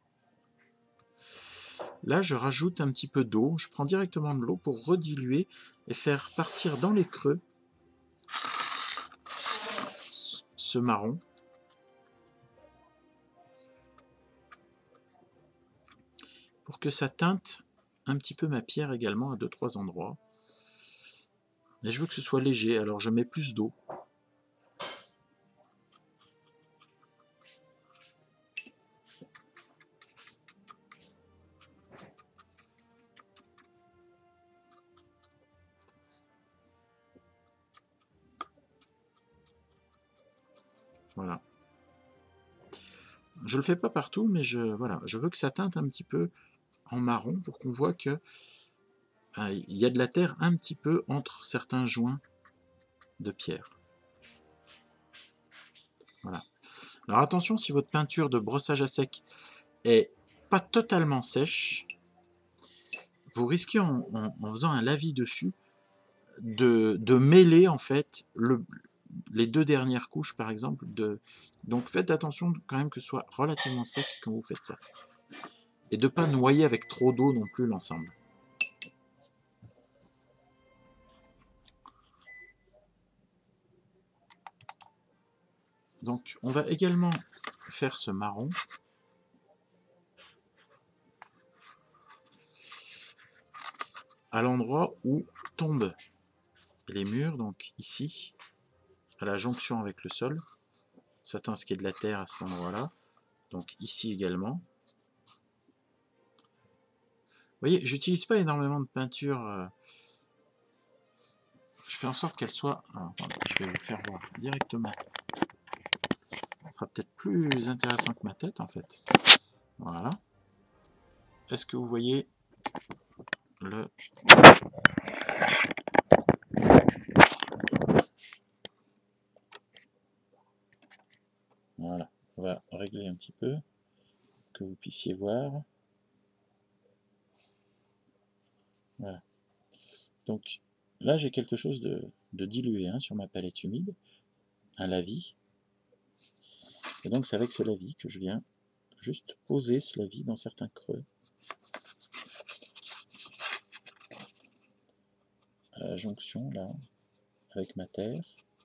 Là, je rajoute un petit peu d'eau. Je prends directement de l'eau pour rediluer et faire partir dans les creux ce marron. Pour que ça teinte un petit peu ma pierre également à 2-3 endroits. Et je veux que ce soit léger, alors je mets plus d'eau. Voilà. Je le fais pas partout, mais voilà, je veux que ça teinte un petit peu en marron pour qu'on voit que il y a de la terre un petit peu entre certains joints de pierre. Voilà. Alors attention, si votre peinture de brossage à sec est pas totalement sèche, vous risquez en faisant un lavis dessus de mêler en fait les deux dernières couches par exemple. Donc faites attention quand même que ce soit relativement sec quand vous faites ça. Et de ne pas noyer avec trop d'eau non plus l'ensemble. Donc on va également faire ce marron. À l'endroit où tombent les murs, donc ici, à la jonction avec le sol. Ça tend à ce qu'il y ait de la terre à cet endroit-là. Donc ici également. Vous voyez, j'utilise pas énormément de peinture. Je fais en sorte qu'elle soit... Alors, je vais vous faire voir directement. Ça sera peut-être plus intéressant que ma tête en fait. Voilà. Est-ce que vous voyez le... Voilà. On va régler un petit peu, que vous puissiez voir. Voilà. Donc là, j'ai quelque chose de dilué sur ma palette humide. Un lavis. Et donc c'est avec ce lavis que je viens juste poser ce lavis dans certains creux. À la jonction là, avec ma terre.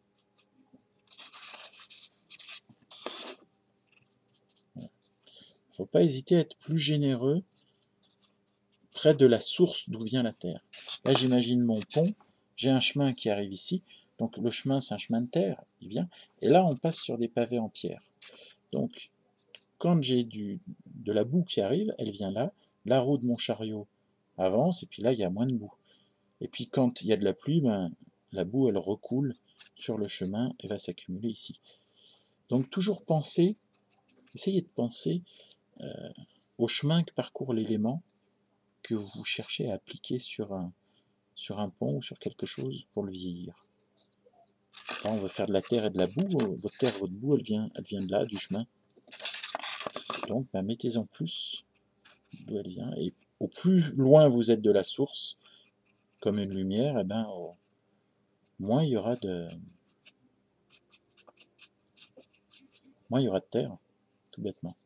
Voilà. Faut pas hésiter à être plus généreux près de la source d'où vient la terre. Là j'imagine mon pont, j'ai un chemin qui arrive ici, donc le chemin c'est un chemin de terre, il vient, et là on passe sur des pavés en pierre. Donc quand j'ai de la boue qui arrive, elle vient là, la roue de mon chariot avance, et puis là il y a moins de boue. Et puis quand il y a de la pluie, ben, la boue elle recoule sur le chemin et va s'accumuler ici. Donc toujours penser, essayez de penser au chemin que parcourt l'élément que vous cherchez à appliquer sur un pont ou sur quelque chose pour le vieillir. Là, on va faire de la terre et de la boue. Votre terre, votre boue, elle vient de là, du chemin. Donc, ben, mettez-en plus d'où elle vient. Et au plus loin vous êtes de la source, comme une lumière, et ben, moins il y aura de terre, tout bêtement.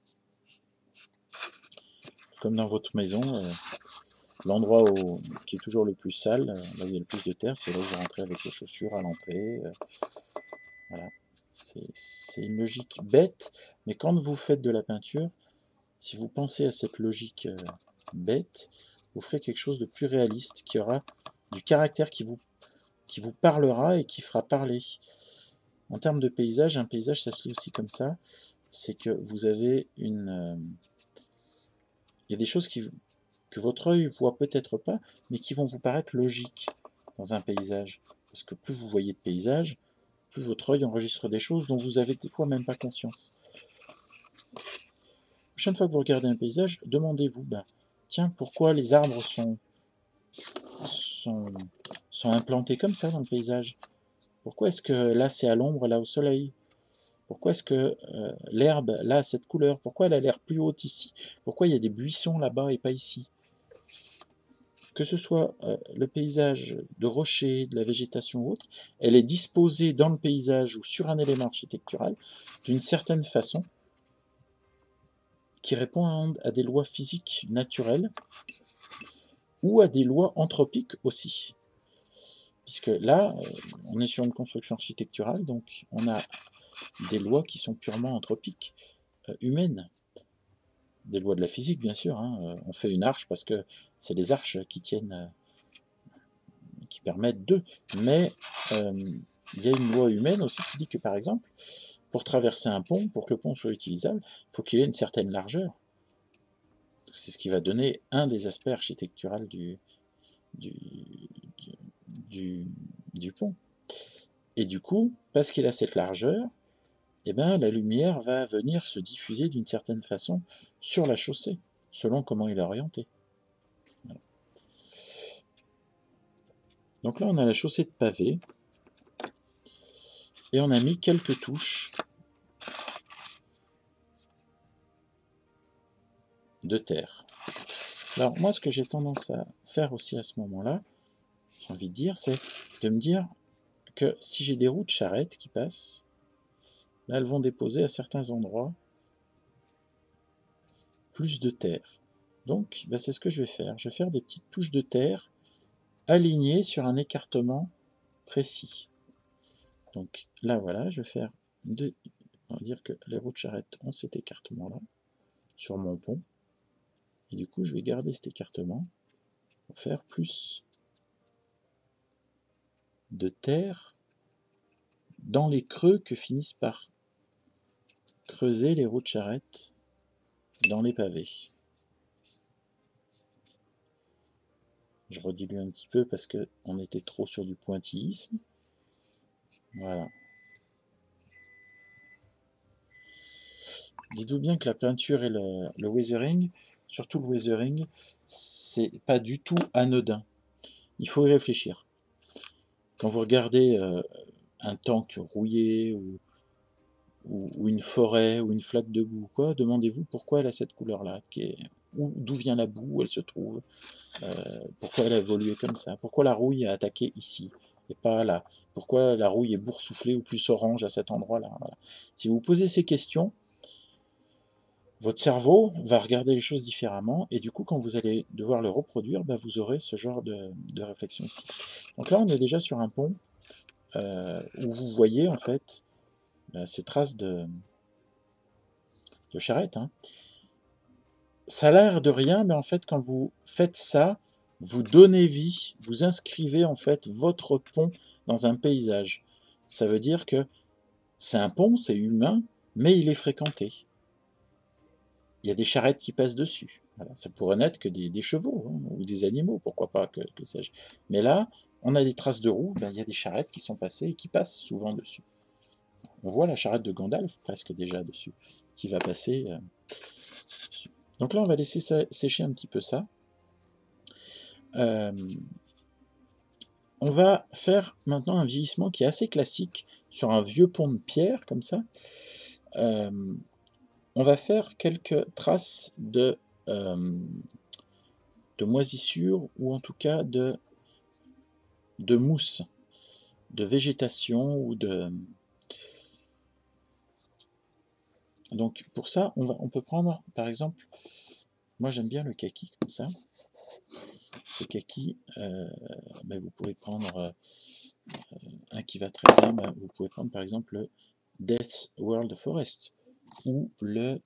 Comme dans votre maison, l'endroit qui est toujours le plus sale, là où il y a le plus de terre, c'est là où vous rentrez avec vos chaussures à l'entrée. Voilà. C'est une logique bête, mais quand vous faites de la peinture, si vous pensez à cette logique bête, vous ferez quelque chose de plus réaliste, qui aura du caractère, qui vous parlera et qui fera parler. En termes de paysage, un paysage, ça se lit aussi comme ça, c'est que vous avez une... il y a des choses que votre œil voit peut-être pas, mais qui vont vous paraître logiques dans un paysage. Parce que plus vous voyez de paysages, plus votre œil enregistre des choses dont vous avez des fois même pas conscience. La prochaine fois que vous regardez un paysage, demandez-vous, tiens, pourquoi les arbres sont implantés comme ça dans le paysage? Pourquoi est-ce que là c'est à l'ombre, là au soleil? Pourquoi est-ce que l'herbe là a cette couleur? Pourquoi elle a l'air plus haute ici? Pourquoi il y a des buissons là-bas et pas ici? Que ce soit le paysage de rochers, de la végétation ou autre, elle est disposée dans le paysage ou sur un élément architectural d'une certaine façon qui répond à des lois physiques naturelles ou à des lois anthropiques aussi. Puisque là, on est sur une construction architecturale, donc on a des lois qui sont purement anthropiques, humaines. Des lois de la physique, bien sûr. Hein. On fait une arche parce que c'est les arches qui tiennent, qui permettent d'eux. Mais il y a une loi humaine aussi qui dit que, par exemple, pour traverser un pont, pour que le pont soit utilisable, il faut qu'il ait une certaine largeur. C'est ce qui va donner un des aspects architecturaux du pont. Et du coup, parce qu'il a cette largeur, eh ben, la lumière va venir se diffuser d'une certaine façon sur la chaussée, selon comment il est orienté. Voilà. Donc là, on a la chaussée de pavé, et on a mis quelques touches de terre. Alors moi, ce que j'ai tendance à faire aussi à ce moment-là, j'ai envie de dire, c'est de me dire que si j'ai des roues de charrette qui passent, là, elles vont déposer à certains endroits plus de terre. Donc, c'est ce que je vais faire. Je vais faire des petites touches de terre alignées sur un écartement précis. Donc là, voilà, je vais faire on va dire que les roues de charrette ont cet écartement-là sur mon pont. Et du coup, je vais garder cet écartement pour faire plus de terre dans les creux que finissent par creuser les roues de charrette dans les pavés. Je redilue un petit peu parce qu'on était trop sur du pointillisme. Voilà. Dites-vous bien que la peinture et le weathering, surtout le weathering, c'est pas du tout anodin. Il faut y réfléchir. Quand vous regardez un tank rouillé ou une forêt ou une flaque de boue, quoi, demandez-vous pourquoi elle a cette couleur-là, d'où vient la boue, où elle se trouve, pourquoi elle a évolué comme ça, pourquoi la rouille a attaqué ici et pas là, pourquoi la rouille est boursouflée ou plus orange à cet endroit-là. Voilà. Si vous posez ces questions, votre cerveau va regarder les choses différemment, et du coup, quand vous allez devoir le reproduire, vous aurez ce genre de réflexion ici. Donc là, on est déjà sur un pont où vous voyez, en fait, ces traces de charrette. Hein. Ça a l'air de rien, mais en fait, quand vous faites ça, vous donnez vie, vous inscrivez, en fait, votre pont dans un paysage. Ça veut dire que c'est un pont, c'est humain, mais il est fréquenté. Il y a des charrettes qui passent dessus. Voilà. Ça pourrait n'être que des chevaux, hein, ou des animaux, pourquoi pas, que sais-je. Mais là, on a des traces de roues, il y a des charrettes qui sont passées et qui passent souvent dessus. On voit la charrette de Gandalf presque déjà dessus, qui va passer dessus. Donc là, on va laisser sécher un petit peu ça. On va faire maintenant un vieillissement qui est assez classique sur un vieux pont de pierre, comme ça. On va faire quelques traces de moisissure, ou en tout cas de mousse. végétation ou de... Donc pour ça, on peut prendre par exemple, moi j'aime bien le kaki comme ça. Ce kaki, vous pouvez prendre un qui va très bien, vous pouvez prendre par exemple le Death World Forest ou le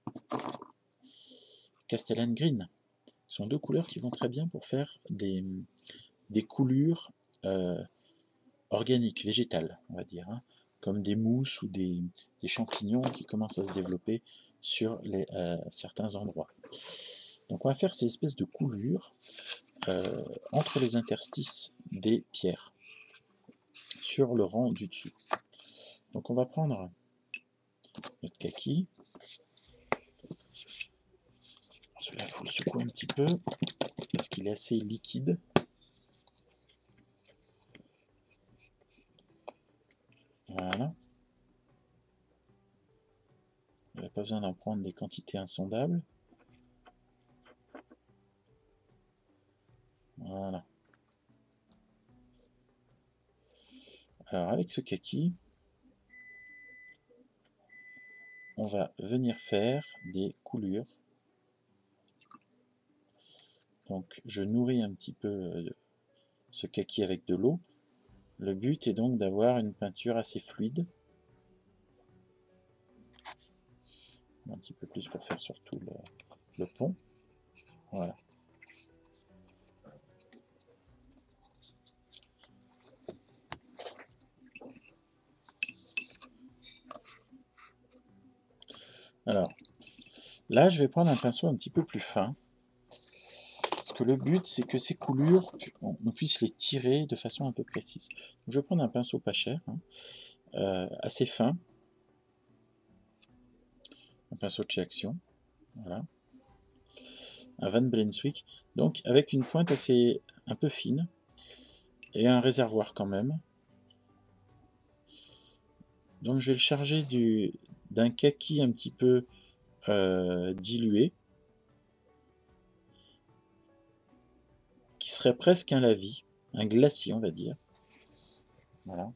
Castellan Green. Ce sont deux couleurs qui vont très bien pour faire des coulures organiques, végétales, on va dire, hein, comme des mousses ou des champignons qui commencent à se développer sur certains endroits. Donc on va faire ces espèces de coulures entre les interstices des pierres, sur le rang du dessous. Donc on va prendre notre kaki. Celui-là, il faut le secouer un petit peu, parce qu'il est assez liquide. Voilà. Il n'y a pas besoin d'en prendre des quantités insondables. Voilà. Alors avec ce kaki, on va venir faire des coulures. Donc je nourris un petit peu ce kaki avec de l'eau. Le but est donc d'avoir une peinture assez fluide. Un petit peu plus pour faire surtout le pont. Voilà. Alors, là je vais prendre un pinceau un petit peu plus fin. Parce que le but c'est que ces coulures, on puisse les tirer de façon un peu précise. Donc, je vais prendre un pinceau pas cher, hein, assez fin. Un pinceau de chez Action. Voilà. Un Van Brunswick, donc avec une pointe assez un peu fine et un réservoir quand même. Donc je vais le charger d'un kaki un petit peu dilué, qui serait presque un lavis, un glacis on va dire. Voilà.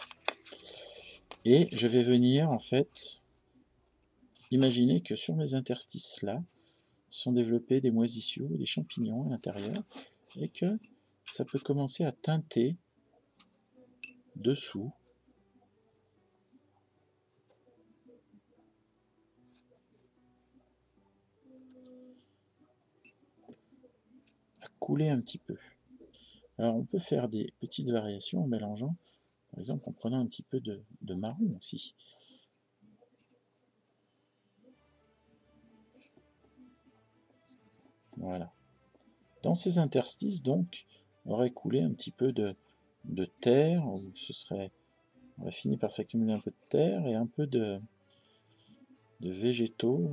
Et je vais venir en fait imaginer que sur mes interstices là sont développés des moisissures, des champignons à l'intérieur, et que ça peut commencer à teinter dessous. À couler un petit peu. Alors on peut faire des petites variations en mélangeant, par exemple en prenant un petit peu de marron aussi. Voilà. Dans ces interstices, donc, aurait coulé un petit peu de terre, où on va finir par s'accumuler un peu de terre et un peu de végétaux.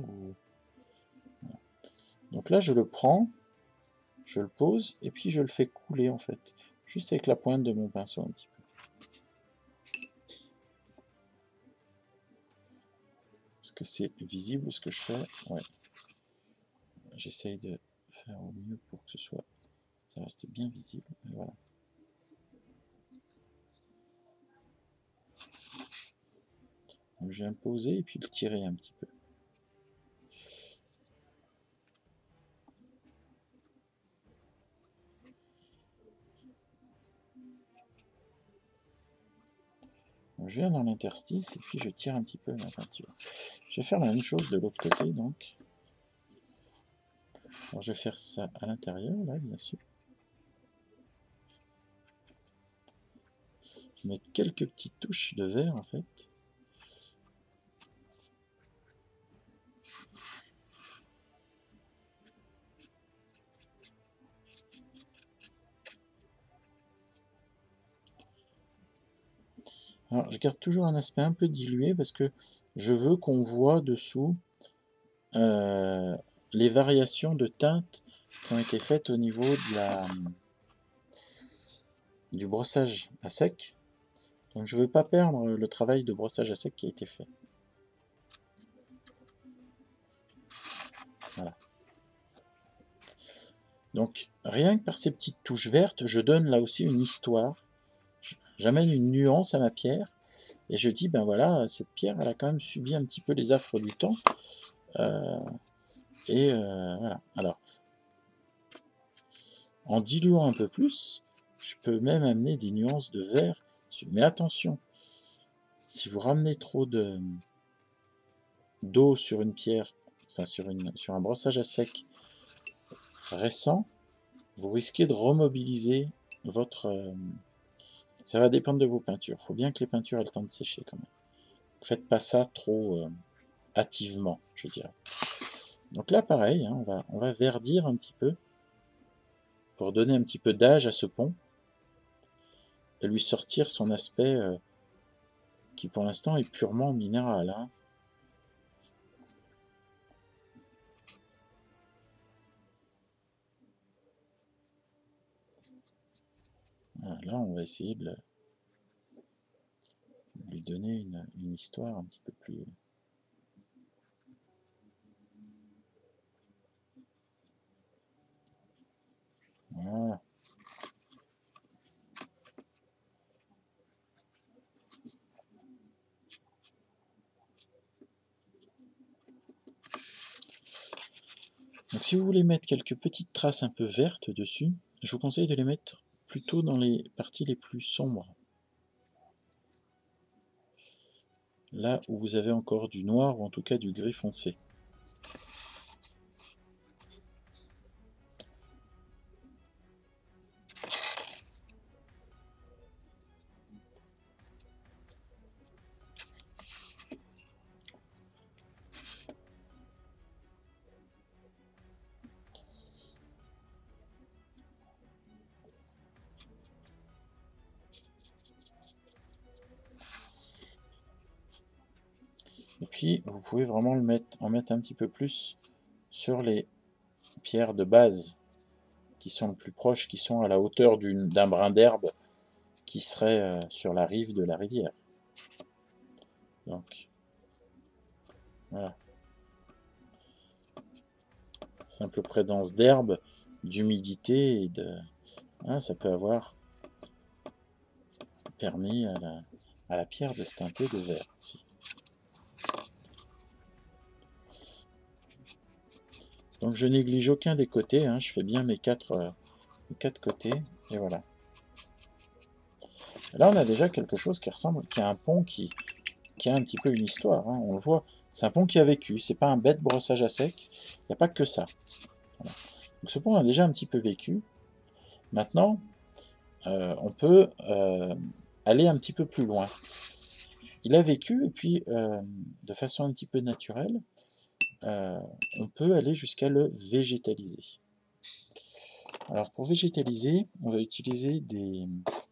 Donc là, je le prends, je le pose, et puis je le fais couler, en fait, juste avec la pointe de mon pinceau un petit peu. Est-ce que c'est visible ce que je fais? Ouais. J'essaye de faire au mieux pour que ça reste bien visible. Et voilà. Donc je viens le poser et puis le tirer un petit peu. Donc je viens dans l'interstice et puis je tire un petit peu ma peinture. Je vais faire la même chose de l'autre côté donc. Alors je vais faire ça à l'intérieur là bien sûr. Je vais mettre quelques petites touches de vert en fait. Alors je garde toujours un aspect un peu dilué parce que je veux qu'on voit dessous les variations de teintes qui ont été faites au niveau du brossage à sec. Donc je ne veux pas perdre le travail de brossage à sec qui a été fait. Voilà. Donc rien que par ces petites touches vertes, je donne là aussi une histoire. j'amène une nuance à ma pierre, et je dis, ben voilà, cette pierre, elle a quand même subi un petit peu les affres du temps, voilà. Alors, en diluant un peu plus, je peux même amener des nuances de vert, mais attention, si vous ramenez trop d'eau sur une pierre, enfin sur un brossage à sec récent, vous risquez de remobiliser votre... ça va dépendre de vos peintures. Il faut bien que les peintures aient le temps de sécher quand même. Faites pas ça trop hâtivement, je dirais. Donc là, pareil, hein, on va verdir un petit peu pour donner un petit peu d'âge à ce pont et lui sortir son aspect qui pour l'instant est purement minéral. Hein. Voilà, là, on va essayer de lui donner une histoire un petit peu plus... Voilà. Donc si vous voulez mettre quelques petites traces un peu vertes dessus, je vous conseille de les mettre plutôt dans les parties les plus sombres. Là où vous avez encore du noir ou en tout cas du gris foncé. Et puis vous pouvez vraiment en mettre un petit peu plus sur les pierres de base qui sont le plus proches, qui sont à la hauteur d'un brin d'herbe qui serait sur la rive de la rivière. Donc, voilà. Simple présence d'herbe, d'humidité et de... Ah, ça peut avoir permis à la pierre de se teinter de vert aussi. Donc je néglige aucun des côtés, hein, je fais bien mes quatre côtés, et voilà. Là on a déjà quelque chose qui ressemble, qui a un pont qui a un petit peu une histoire, hein, on le voit. C'est un pont qui a vécu, c'est pas un bête brossage à sec, il n'y a pas que ça. Voilà. Donc ce pont a déjà un petit peu vécu. Maintenant, on peut aller un petit peu plus loin. Il a vécu, et puis de façon un petit peu naturelle, on peut aller jusqu'à le végétaliser. Alors pour végétaliser, on va utiliser des...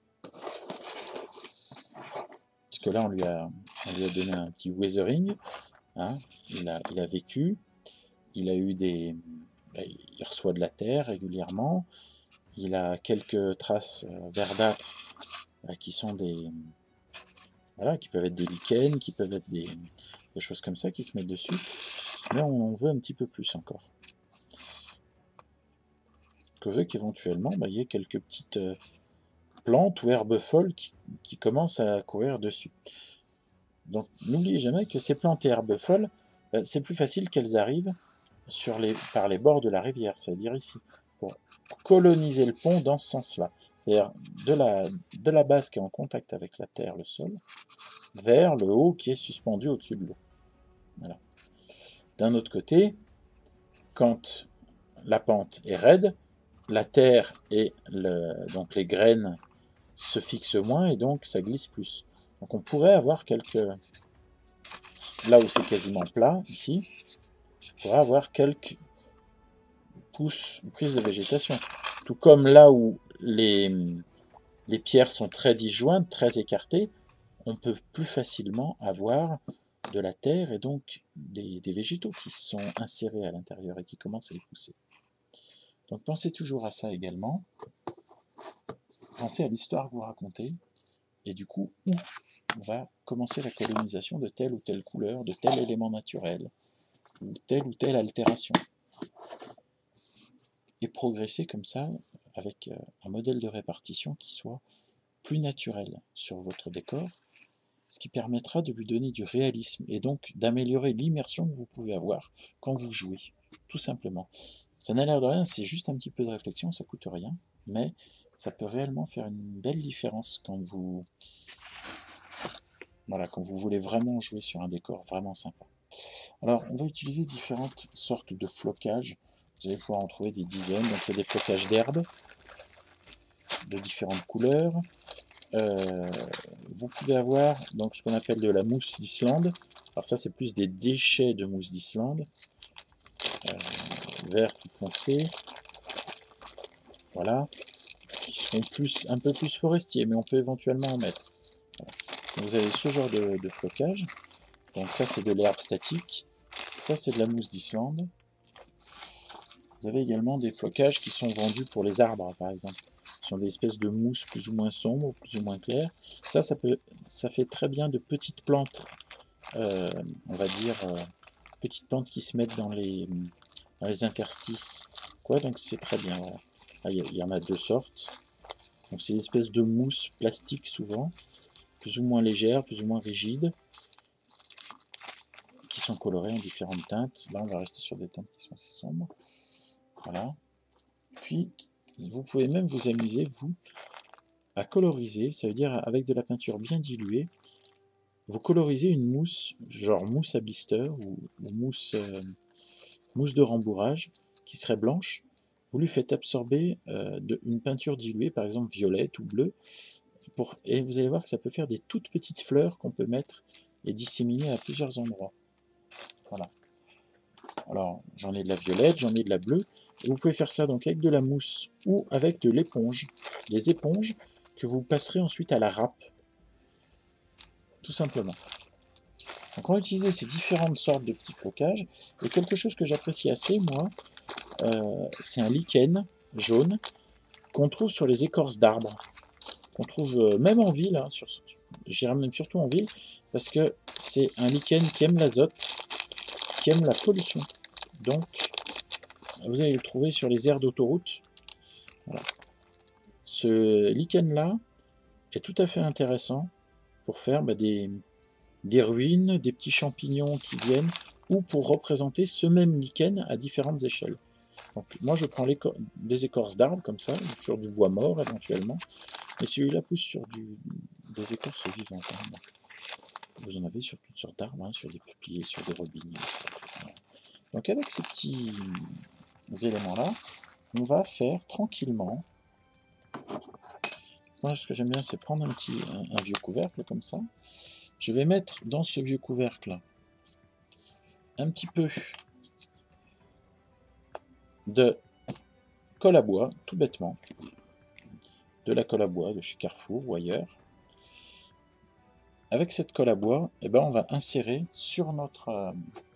Parce que là on lui a donné un petit weathering, hein. Il a vécu, il a eu des... Il reçoit de la terre régulièrement, il a quelques traces verdâtres qui sont des... Voilà, qui peuvent être des lichens, qui peuvent être des choses comme ça qui se mettent dessus. Là on veut un petit peu plus encore. Que je veux qu'éventuellement il y ait quelques petites plantes ou herbes folles qui commencent à courir dessus. Donc n'oubliez jamais que ces plantes et herbes folles, c'est plus facile qu'elles arrivent par les bords de la rivière, c'est-à-dire ici, pour coloniser le pont dans ce sens-là. C'est-à-dire de la base qui est en contact avec la terre, le sol, vers le haut qui est suspendu au-dessus de l'eau. Voilà. D'un autre côté, quand la pente est raide, la terre et donc les graines se fixent moins et donc ça glisse plus. Donc on pourrait avoir là où c'est quasiment plat, ici, on pourrait avoir quelques pousses ou prises de végétation. Tout comme là où les pierres sont très disjointes, très écartées, on peut plus facilement avoir de la terre et donc des végétaux qui sont insérés à l'intérieur et qui commencent à y pousser. Donc pensez toujours à ça également. Pensez à l'histoire que vous racontez et du coup où va commencer la colonisation de telle ou telle couleur, de tel élément naturel, ou telle altération. Et progresser comme ça avec un modèle de répartition qui soit plus naturel sur votre décor, ce qui permettra de lui donner du réalisme et donc d'améliorer l'immersion que vous pouvez avoir quand vous jouez, tout simplement. Ça n'a l'air de rien, c'est juste un petit peu de réflexion, ça coûte rien, mais ça peut réellement faire une belle différence quand vous, voilà, quand vous voulez vraiment jouer sur un décor vraiment sympa. Alors, on va utiliser différentes sortes de flocages. Vous allez pouvoir en trouver des dizaines. Donc, il y a des flocages d'herbe de différentes couleurs. Vous pouvez avoir donc ce qu'on appelle de la mousse d'Islande. Alors ça, c'est plus des déchets de mousse d'Islande, verte ou foncée. Voilà, qui sont un peu plus forestiers, mais on peut éventuellement en mettre. Voilà. Vous avez ce genre de flocage. Donc ça, c'est de l'herbe statique. Ça, c'est de la mousse d'Islande. Vous avez également des flocages qui sont vendus pour les arbres, par exemple. Ce sont des espèces de mousse plus ou moins sombres, plus ou moins claires. Ça fait très bien de petites plantes, on va dire, petites plantes qui se mettent dans les interstices. Donc c'est très bien. Voilà. Ah, il y en a deux sortes. Donc c'est des espèces de mousse plastique souvent, plus ou moins légères, plus ou moins rigides, qui sont colorées en différentes teintes. Là, on va rester sur des teintes qui sont assez sombres. Voilà. Puis, vous pouvez même vous amuser, vous, à coloriser, ça veut dire avec de la peinture bien diluée, vous colorisez une mousse, genre mousse à blister ou mousse, mousse de rembourrage, qui serait blanche. Vous lui faites absorber une peinture diluée, par exemple violette ou bleue, et vous allez voir que ça peut faire des toutes petites fleurs qu'on peut mettre et disséminer à plusieurs endroits. Voilà. Alors, j'en ai de la violette, j'en ai de la bleue. Et vous pouvez faire ça donc avec de la mousse ou avec de l'éponge. Des éponges que vous passerez ensuite à la râpe, tout simplement. Donc on va utiliser ces différentes sortes de petits flocages. Et quelque chose que j'apprécie assez, moi, c'est un lichen jaune qu'on trouve sur les écorces d'arbres. Qu'on trouve même en ville, hein, j'irais même surtout en ville, parce que c'est un lichen qui aime l'azote, qui aime la pollution. Donc, vous allez le trouver sur les aires d'autoroute. Voilà. Ce lichen-là est tout à fait intéressant pour faire des ruines, des petits champignons qui viennent, ou pour représenter ce même lichen à différentes échelles. Donc moi je prends des écorces d'arbres comme ça, ou sur du bois mort éventuellement, mais celui-là pousse sur des écorces vivantes. Hein. Vous en avez sur toutes sortes d'arbres, hein, sur des peupliers, sur des robiniers. Voilà. Donc avec ces petits éléments-là, on va faire tranquillement. Moi ce que j'aime bien c'est prendre un vieux couvercle comme ça. Je vais mettre dans ce vieux couvercle un petit peu de colle à bois, tout bêtement. De la colle à bois de chez Carrefour ou ailleurs. Avec cette colle à bois, on va insérer sur notre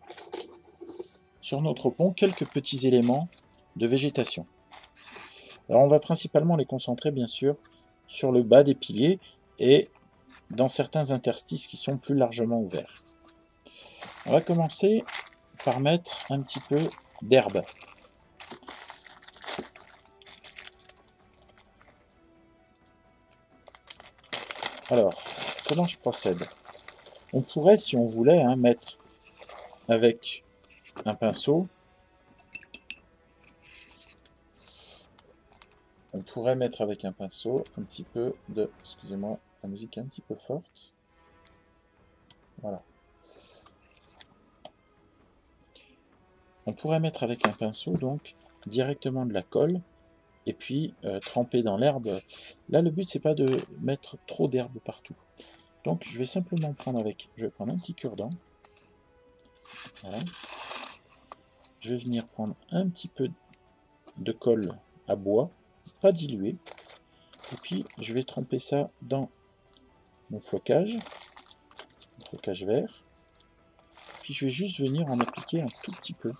pont quelques petits éléments de végétation. Alors on va principalement les concentrer bien sûr sur le bas des piliers et dans certains interstices qui sont plus largement ouverts. On va commencer par mettre un petit peu d'herbe. Alors, comment je procède? On pourrait, si on voulait, mettre avec un pinceau, un petit peu de... Excusez-moi, la musique est un petit peu forte. Voilà. On pourrait mettre avec un pinceau, donc, directement de la colle, et puis tremper dans l'herbe. Là, le but, c'est pas de mettre trop d'herbe partout. Donc, je vais simplement prendre je vais prendre un petit cure-dent. Voilà. Je vais venir prendre un petit peu de colle à bois, pas diluée. Et puis, je vais tremper ça dans mon flocage vert. Puis, je vais juste venir en appliquer un tout petit peu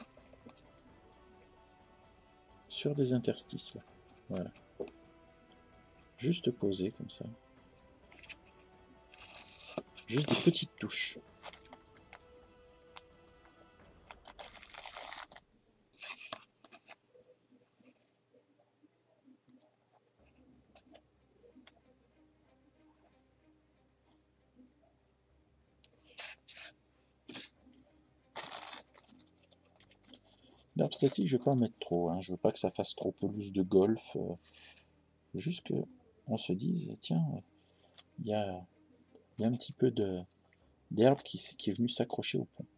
sur des interstices. Là. Voilà. Juste poser comme ça. Juste des petites touches. L'herbe statique, je vais pas en mettre trop, hein. Je veux pas que ça fasse trop pelouse de golf. Juste que on se dise, tiens, il y a un petit peu d'herbe qui est venu s'accrocher au pont.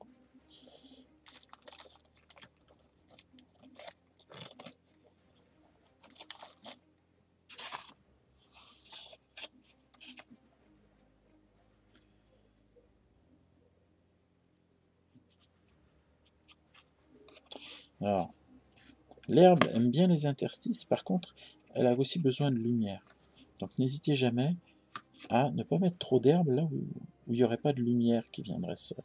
Alors, l'herbe aime bien les interstices, par contre, elle a aussi besoin de lumière. Donc n'hésitez jamais à ne pas mettre trop d'herbe là où il n'y aurait pas de lumière qui viendrait seule.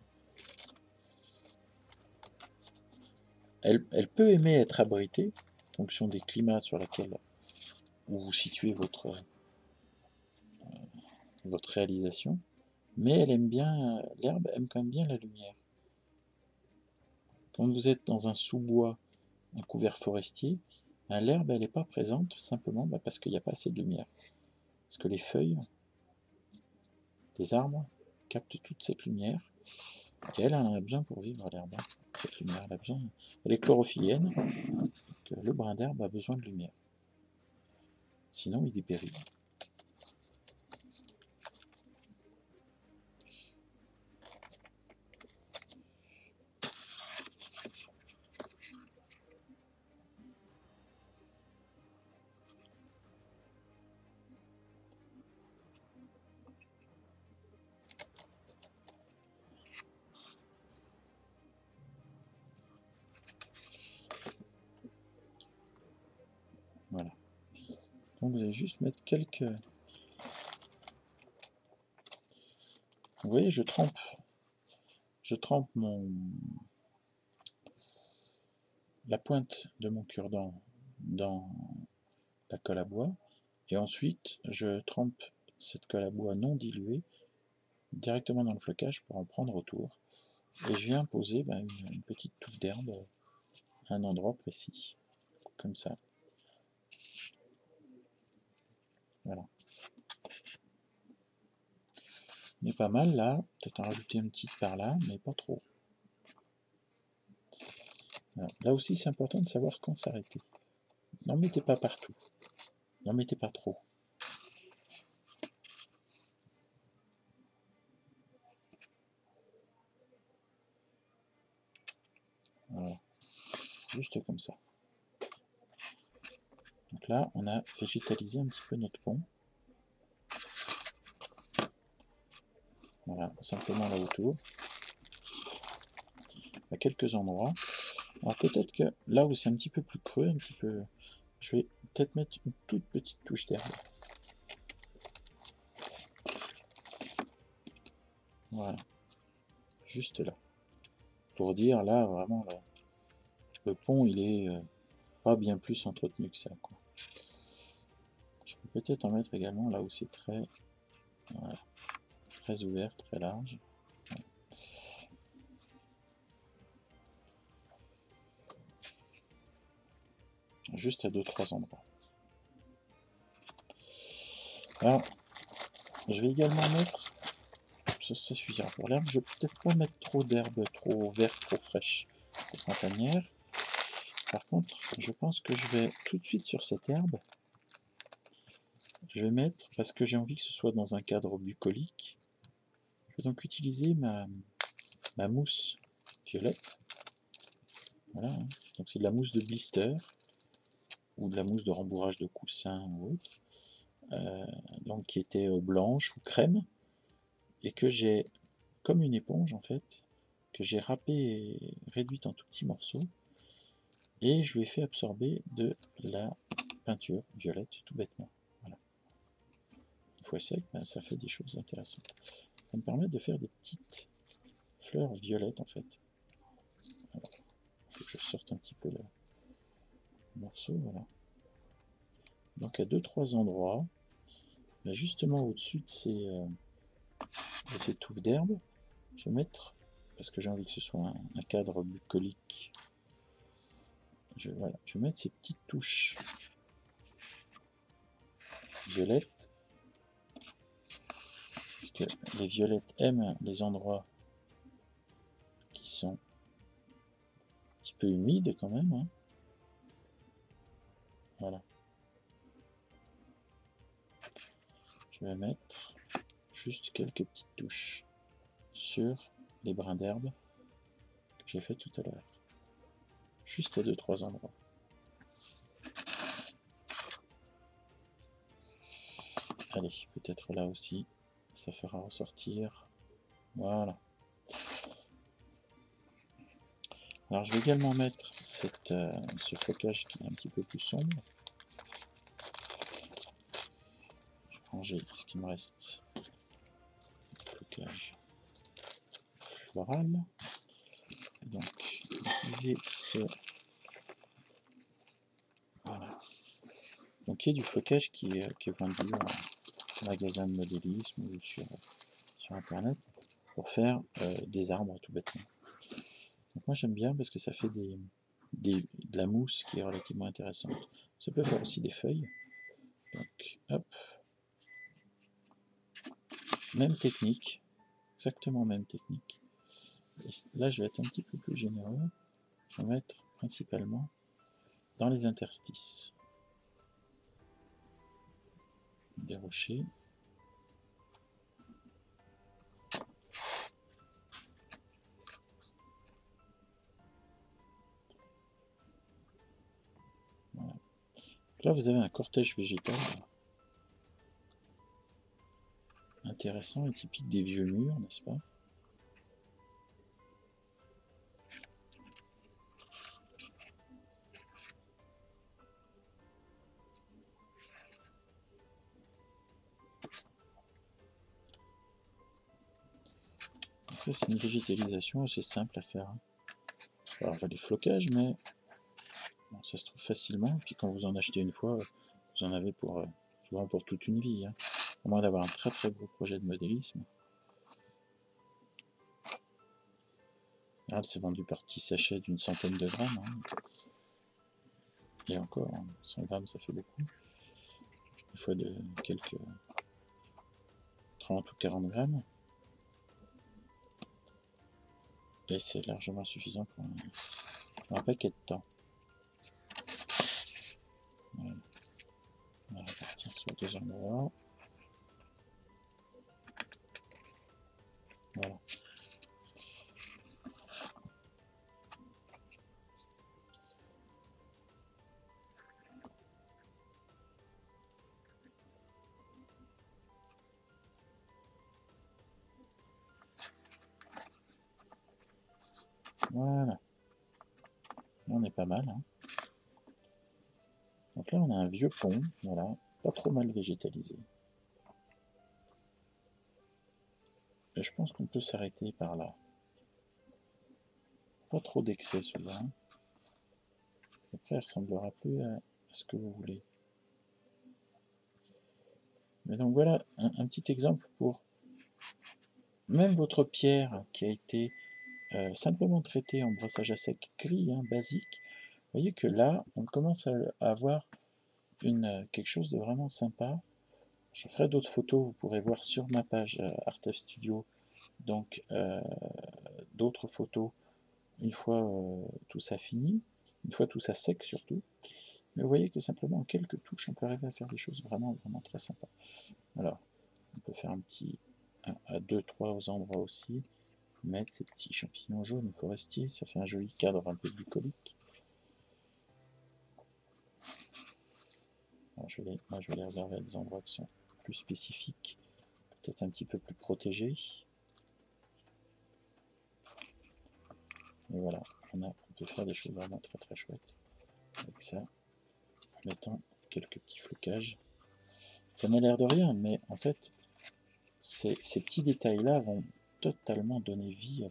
Elle peut aimer être abritée, en fonction des climats sur lesquels où vous situez votre réalisation, mais elle aime bien, l'herbe aime quand même bien la lumière. Quand vous êtes dans un sous-bois, un couvert forestier, l'herbe elle n'est pas présente simplement parce qu'il n'y a pas assez de lumière. Parce que les feuilles des arbres captent toute cette lumière, et elle en a besoin pour vivre, l'herbe. Cette lumière, elle a besoin, elle est chlorophyllienne, donc le brin d'herbe a besoin de lumière. Sinon il dépérit. Voilà. Donc vous allez juste mettre quelques... Vous voyez, je trempe la pointe de mon cure-dent dans la colle à bois, et ensuite je trempe cette colle à bois non diluée directement dans le flocage pour en prendre autour, et je viens poser une petite touffe d'herbe à un endroit précis, comme ça. Voilà. Mais pas mal là, peut-être en rajouter une petite par là, mais pas trop. Voilà. Là aussi c'est important de savoir quand s'arrêter. N'en mettez pas partout, n'en mettez pas trop. Voilà. Juste comme ça. Donc là, on a végétalisé un petit peu notre pont. Voilà, simplement là autour. À quelques endroits. Alors peut-être que là où c'est un petit peu plus creux, je vais peut-être mettre une toute petite touche d'herbe. Voilà. Juste là. Pour dire, là, vraiment, le pont, il est pas bien plus entretenu que ça, quoi. Je peux peut-être en mettre également là où c'est très, voilà, très ouvert, très large. Voilà. Juste à 2-3 endroits. Alors, je vais également mettre, ça suffira pour l'herbe, je vais peut-être pas mettre trop d'herbe trop verte, trop fraîche, trop printanière. Par contre, je pense que je vais tout de suite sur cette herbe, je vais mettre, parce que j'ai envie que ce soit dans un cadre bucolique, je vais donc utiliser ma mousse violette. Voilà, hein. Donc c'est de la mousse de blister, ou de la mousse de rembourrage de coussin ou autre, donc qui était blanche ou crème, et que j'ai, comme une éponge en fait, que j'ai râpée et réduite en tout petits morceaux, et je lui ai fait absorber de la peinture violette tout bêtement. Voilà. Une fois sec, ça fait des choses intéressantes. Ça me permet de faire des petites fleurs violettes en fait. Il faut que je sorte un petit peu le morceau, voilà. Donc à 2-3 endroits, justement au-dessus de ces touffes d'herbe, je vais mettre, parce que j'ai envie que ce soit un cadre bucolique, voilà, je vais mettre ces petites touches violettes, parce que les violettes aiment les endroits qui sont un petit peu humide quand même, hein. Voilà. Je vais mettre juste quelques petites touches sur les brins d'herbe que j'ai fait tout à l'heure. Juste à 2-3 endroits. Allez, peut-être là aussi, ça fera ressortir. Voilà. Alors je vais également mettre ce flocage qui est un petit peu plus sombre. Je vais ranger ce qui me reste. Flocage floral. Donc, utiliser ce... Voilà. Donc il y a du flocage qui est vendu en magasin de modélisme ou sur internet pour faire des arbres tout bêtement. Donc moi j'aime bien parce que ça fait de la mousse qui est relativement intéressante. Ça peut faire aussi des feuilles. Donc hop. Même technique. Exactement même technique. Et là je vais être un petit peu plus généreux. Je vais mettre principalement dans les interstices des rochers. Voilà. Là vous avez un cortège végétal intéressant et typique des vieux murs, n'est-ce pas? Donc ça c'est une végétalisation assez simple à faire. Alors j'ai des flocages, mais bon, ça se trouve facilement. Et puis quand vous en achetez une fois, vous en avez pour souvent pour toute une vie. Hein. À moins d'avoir un très très gros projet de modélisme. Ah, c'est vendu par petits sachets d'une centaine de grammes. Hein. Et encore, 100 grammes ça fait beaucoup. Des fois de quelques 30 ou 40 grammes. Et c'est largement suffisant pour un paquet de temps. Voilà. On va repartir sur 2 endroits. Voilà. Voilà. On est pas mal. Hein. Donc là, on a un vieux pont, voilà, pas trop mal végétalisé. Et je pense qu'on peut s'arrêter par là. Pas trop d'excès souvent. Après, il ressemblera plus à ce que vous voulez. Mais donc voilà un petit exemple pour même votre pierre qui a été simplement traitée en brossage à sec gris, hein, basique. Vous voyez que là, on commence à avoir quelque chose de vraiment sympa. Je ferai d'autres photos, vous pourrez voir sur ma page Artef Studio, donc d'autres photos une fois tout ça fini, une fois tout ça sec surtout. Mais vous voyez que simplement en quelques touches, on peut arriver à faire des choses vraiment, vraiment très sympas. Alors, on peut faire un petit à 2-3 endroits aussi, mettre ces petits champignons jaunes forestiers, ça fait un joli cadre un peu bucolique. Alors, moi je vais les réserver à des endroits qui sont plus spécifiques, peut-être un petit peu plus protégés. Et voilà, on peut faire des choses vraiment très très chouettes avec ça, en mettant quelques petits flocages. Ça n'a l'air de rien, mais en fait, ces petits détails-là vont totalement donner vie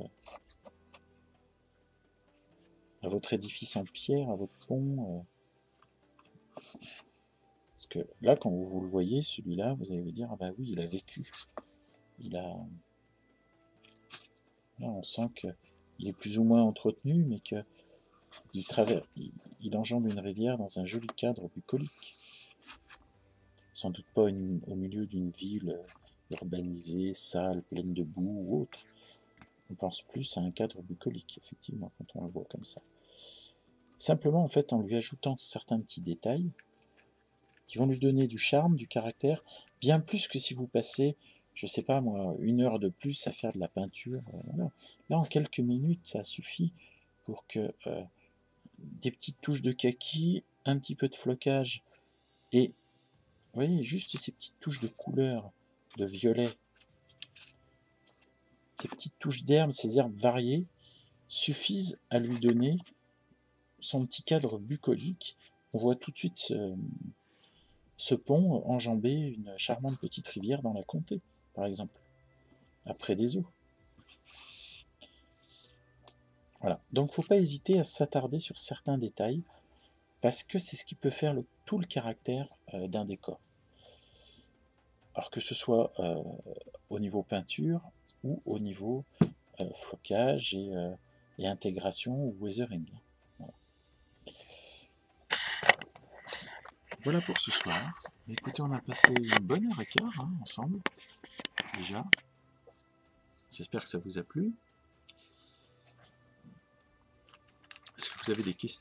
à votre édifice en pierre, à votre pont. Parce que là, quand vous le voyez, celui-là, vous allez vous dire, ah bah oui, il a vécu. Là, on sent qu'il est plus ou moins entretenu, mais qu'il il enjambe une rivière dans un joli cadre bucolique. Sans doute pas au milieu d'une ville urbanisée, sale, pleine de boue ou autre. On pense plus à un cadre bucolique, effectivement, quand on le voit comme ça. Simplement, en fait, en lui ajoutant certains petits détails qui vont lui donner du charme, du caractère, bien plus que si vous passez, je sais pas moi, 1 heure de plus à faire de la peinture. Voilà. Là, en quelques minutes, ça suffit pour que des petites touches de kaki, un petit peu de flocage, et vous voyez, juste ces petites touches de couleur, de violet, ces petites touches d'herbe, ces herbes variées, suffisent à lui donner son petit cadre bucolique. On voit tout de suite ce pont enjamber une charmante petite rivière dans la comté, par exemple, après des eaux. Voilà. Donc, faut pas hésiter à s'attarder sur certains détails, parce que c'est ce qui peut faire tout le caractère d'un décor. Alors que ce soit au niveau peinture ou au niveau flocage et intégration ou weathering. Voilà. Voilà pour ce soir. Écoutez, on a passé une bonne heure et quart ensemble, déjà. J'espère que ça vous a plu. Est-ce que vous avez des questions ?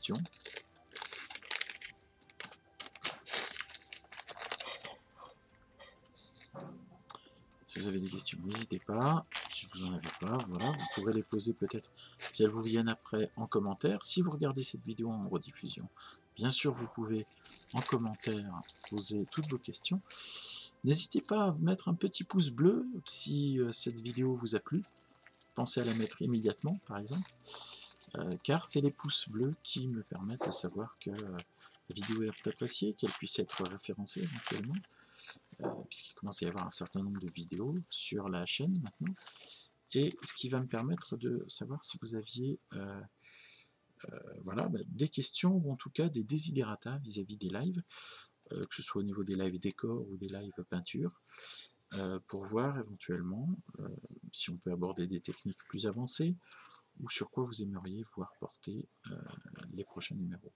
Si vous avez des questions, n'hésitez pas. Si vous n'en avez pas, voilà, vous pourrez les poser peut-être si elles vous viennent après en commentaire. Si vous regardez cette vidéo en rediffusion, bien sûr, vous pouvez en commentaire poser toutes vos questions. N'hésitez pas à mettre un petit pouce bleu si cette vidéo vous a plu. Pensez à la mettre immédiatement, par exemple, car c'est les pouces bleus qui me permettent de savoir que la vidéo est appréciée, qu'elle puisse être référencée éventuellement. Puisqu'il commence à y avoir un certain nombre de vidéos sur la chaîne maintenant, et ce qui va me permettre de savoir si vous aviez voilà, des questions, ou en tout cas des desiderata vis-à-vis des lives, que ce soit au niveau des lives décor ou des lives peinture, pour voir éventuellement si on peut aborder des techniques plus avancées, ou sur quoi vous aimeriez voir porter les prochains numéros.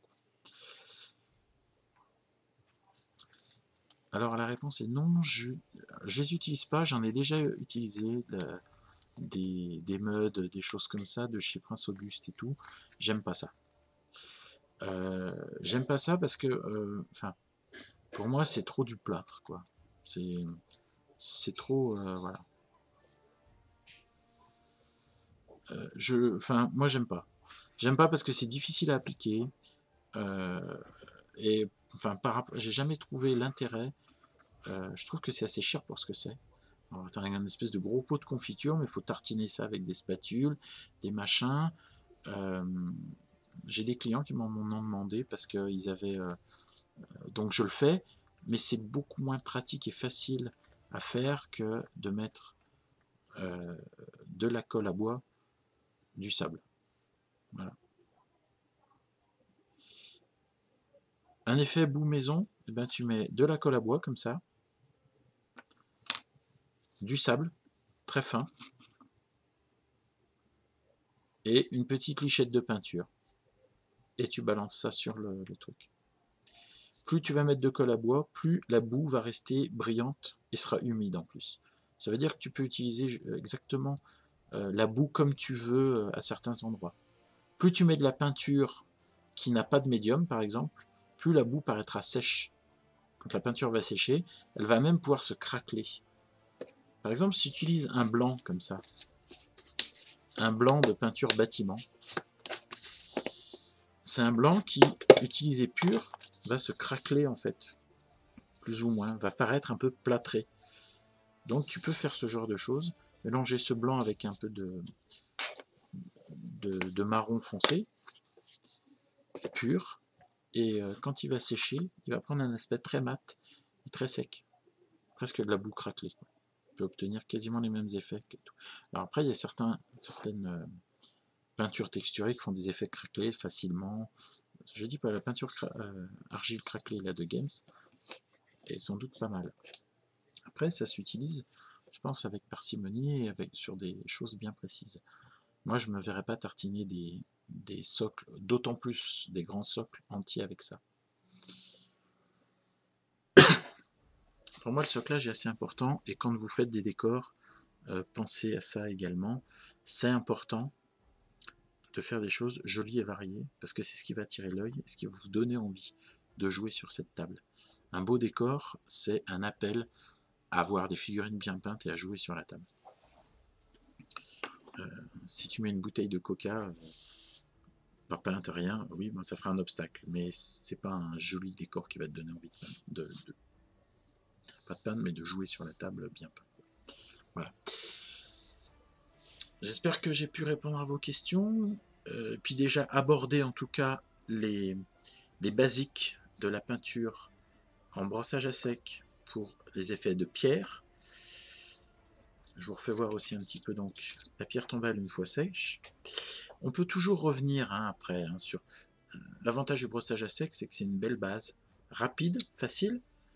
Alors la réponse est non, je les utilise pas, j'en ai déjà utilisé des muds, des choses comme ça, de chez Prince Auguste et tout. J'aime pas ça. J'aime pas ça parce que, enfin, pour moi c'est trop du plâtre, quoi. C'est trop, voilà. Enfin, moi j'aime pas. J'aime pas parce que c'est difficile à appliquer. Et enfin, j'ai jamais trouvé l'intérêt. Je trouve que c'est assez cher pour ce que c'est. Tu as une espèce de gros pot de confiture, mais il faut tartiner ça avec des spatules, des machins. J'ai des clients qui m'en ont demandé parce qu'ils avaient... donc je le fais, mais c'est beaucoup moins pratique et facile à faire que de mettre de la colle à bois, du sable. Voilà. Un effet bout maison, eh ben, tu mets de la colle à bois comme ça, du sable très fin et une petite lichette de peinture, et tu balances ça sur le truc. Plus tu vas mettre de colle à bois, plus la boue va rester brillante et sera humide en plus. Ça veut dire que tu peux utiliser exactement la boue comme tu veux à certains endroits. Plus tu mets de la peinture qui n'a pas de médium, par exemple, plus la boue paraîtra sèche. Quand la peinture va sécher, elle va même pouvoir se craqueler. Par exemple, si tu utilises un blanc comme ça, un blanc de peinture bâtiment, c'est un blanc qui, utilisé pur, va se craqueler en fait, plus ou moins, va paraître un peu plâtré. Donc tu peux faire ce genre de choses, mélanger ce blanc avec un peu de marron foncé, pur, et quand il va sécher, il va prendre un aspect très mat et très sec, presque de la boue craquelée, quoi. On peut obtenir quasiment les mêmes effets que tout. Alors après, il y a certaines peintures texturées qui font des effets craquelés facilement. Je dis pas, la peinture argile craquelée là, de Games est sans doute pas mal. Après, ça s'utilise, je pense, avec parcimonie et sur des choses bien précises. Moi, je ne me verrais pas tartiner des socles, d'autant plus des grands socles entiers avec ça. Pour moi, le soclage est assez important, et quand vous faites des décors, pensez à ça également. C'est important de faire des choses jolies et variées, parce que c'est ce qui va attirer l'œil, et ce qui va vous donner envie de jouer sur cette table. Un beau décor, c'est un appel à avoir des figurines bien peintes et à jouer sur la table. Si tu mets une bouteille de coca, pas peinte, rien, oui, ben ça fera un obstacle, mais c'est pas un joli décor qui va te donner envie pas de peindre, mais de jouer sur la table bien peint. Voilà. J'espère que j'ai pu répondre à vos questions, puis déjà aborder en tout cas les basiques de la peinture en brossage à sec pour les effets de pierre. Je vous refais voir aussi un petit peu donc la pierre tombale une fois sèche. On peut toujours revenir après sur l'avantage du brossage à sec, c'est que c'est une belle base rapide, facile,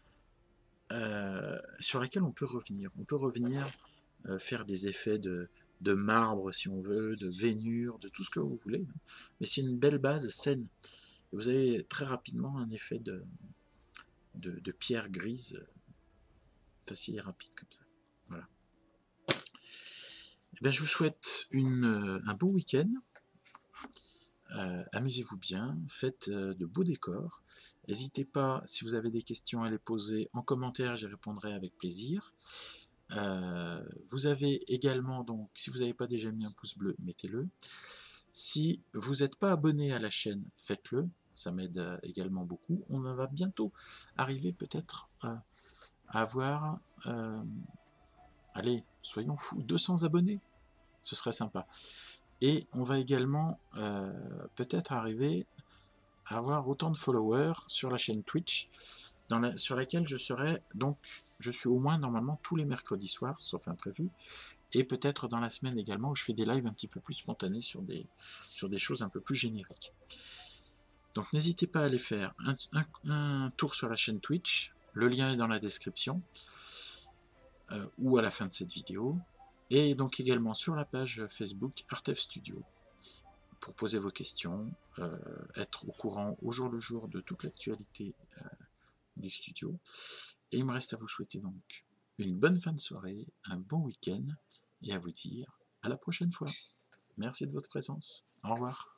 sur laquelle on peut revenir. On peut revenir faire des effets de marbre si on veut, de vénure, de tout ce que vous voulez. Mais c'est une belle base saine. Et vous avez très rapidement un effet de pierre grise facile et rapide comme ça. Voilà. Et bien, je vous souhaite un bon week-end. Amusez-vous bien, faites de beaux décors. N'hésitez pas, si vous avez des questions, à les poser en commentaire, j'y répondrai avec plaisir. Vous avez également, donc, si vous n'avez pas déjà mis un pouce bleu, mettez-le. Si vous n'êtes pas abonné à la chaîne, faites-le, ça m'aide également beaucoup. On va bientôt arriver peut-être à avoir, allez, soyons fous, 200 abonnés, ce serait sympa. Et on va également peut-être arriver à avoir autant de followers sur la chaîne Twitch, sur laquelle je serai, donc je suis au moins normalement tous les mercredis soirs, sauf imprévu, et peut-être dans la semaine également où je fais des lives un petit peu plus spontanés sur des choses un peu plus génériques. Donc n'hésitez pas à aller faire un tour sur la chaîne Twitch, le lien est dans la description, ou à la fin de cette vidéo, et donc également sur la page Facebook Artef Studio, pour poser vos questions, être au courant au jour le jour de toute l'actualité du studio. Et il me reste à vous souhaiter donc une bonne fin de soirée, un bon week-end, et à vous dire à la prochaine fois. Merci de votre présence. Au revoir.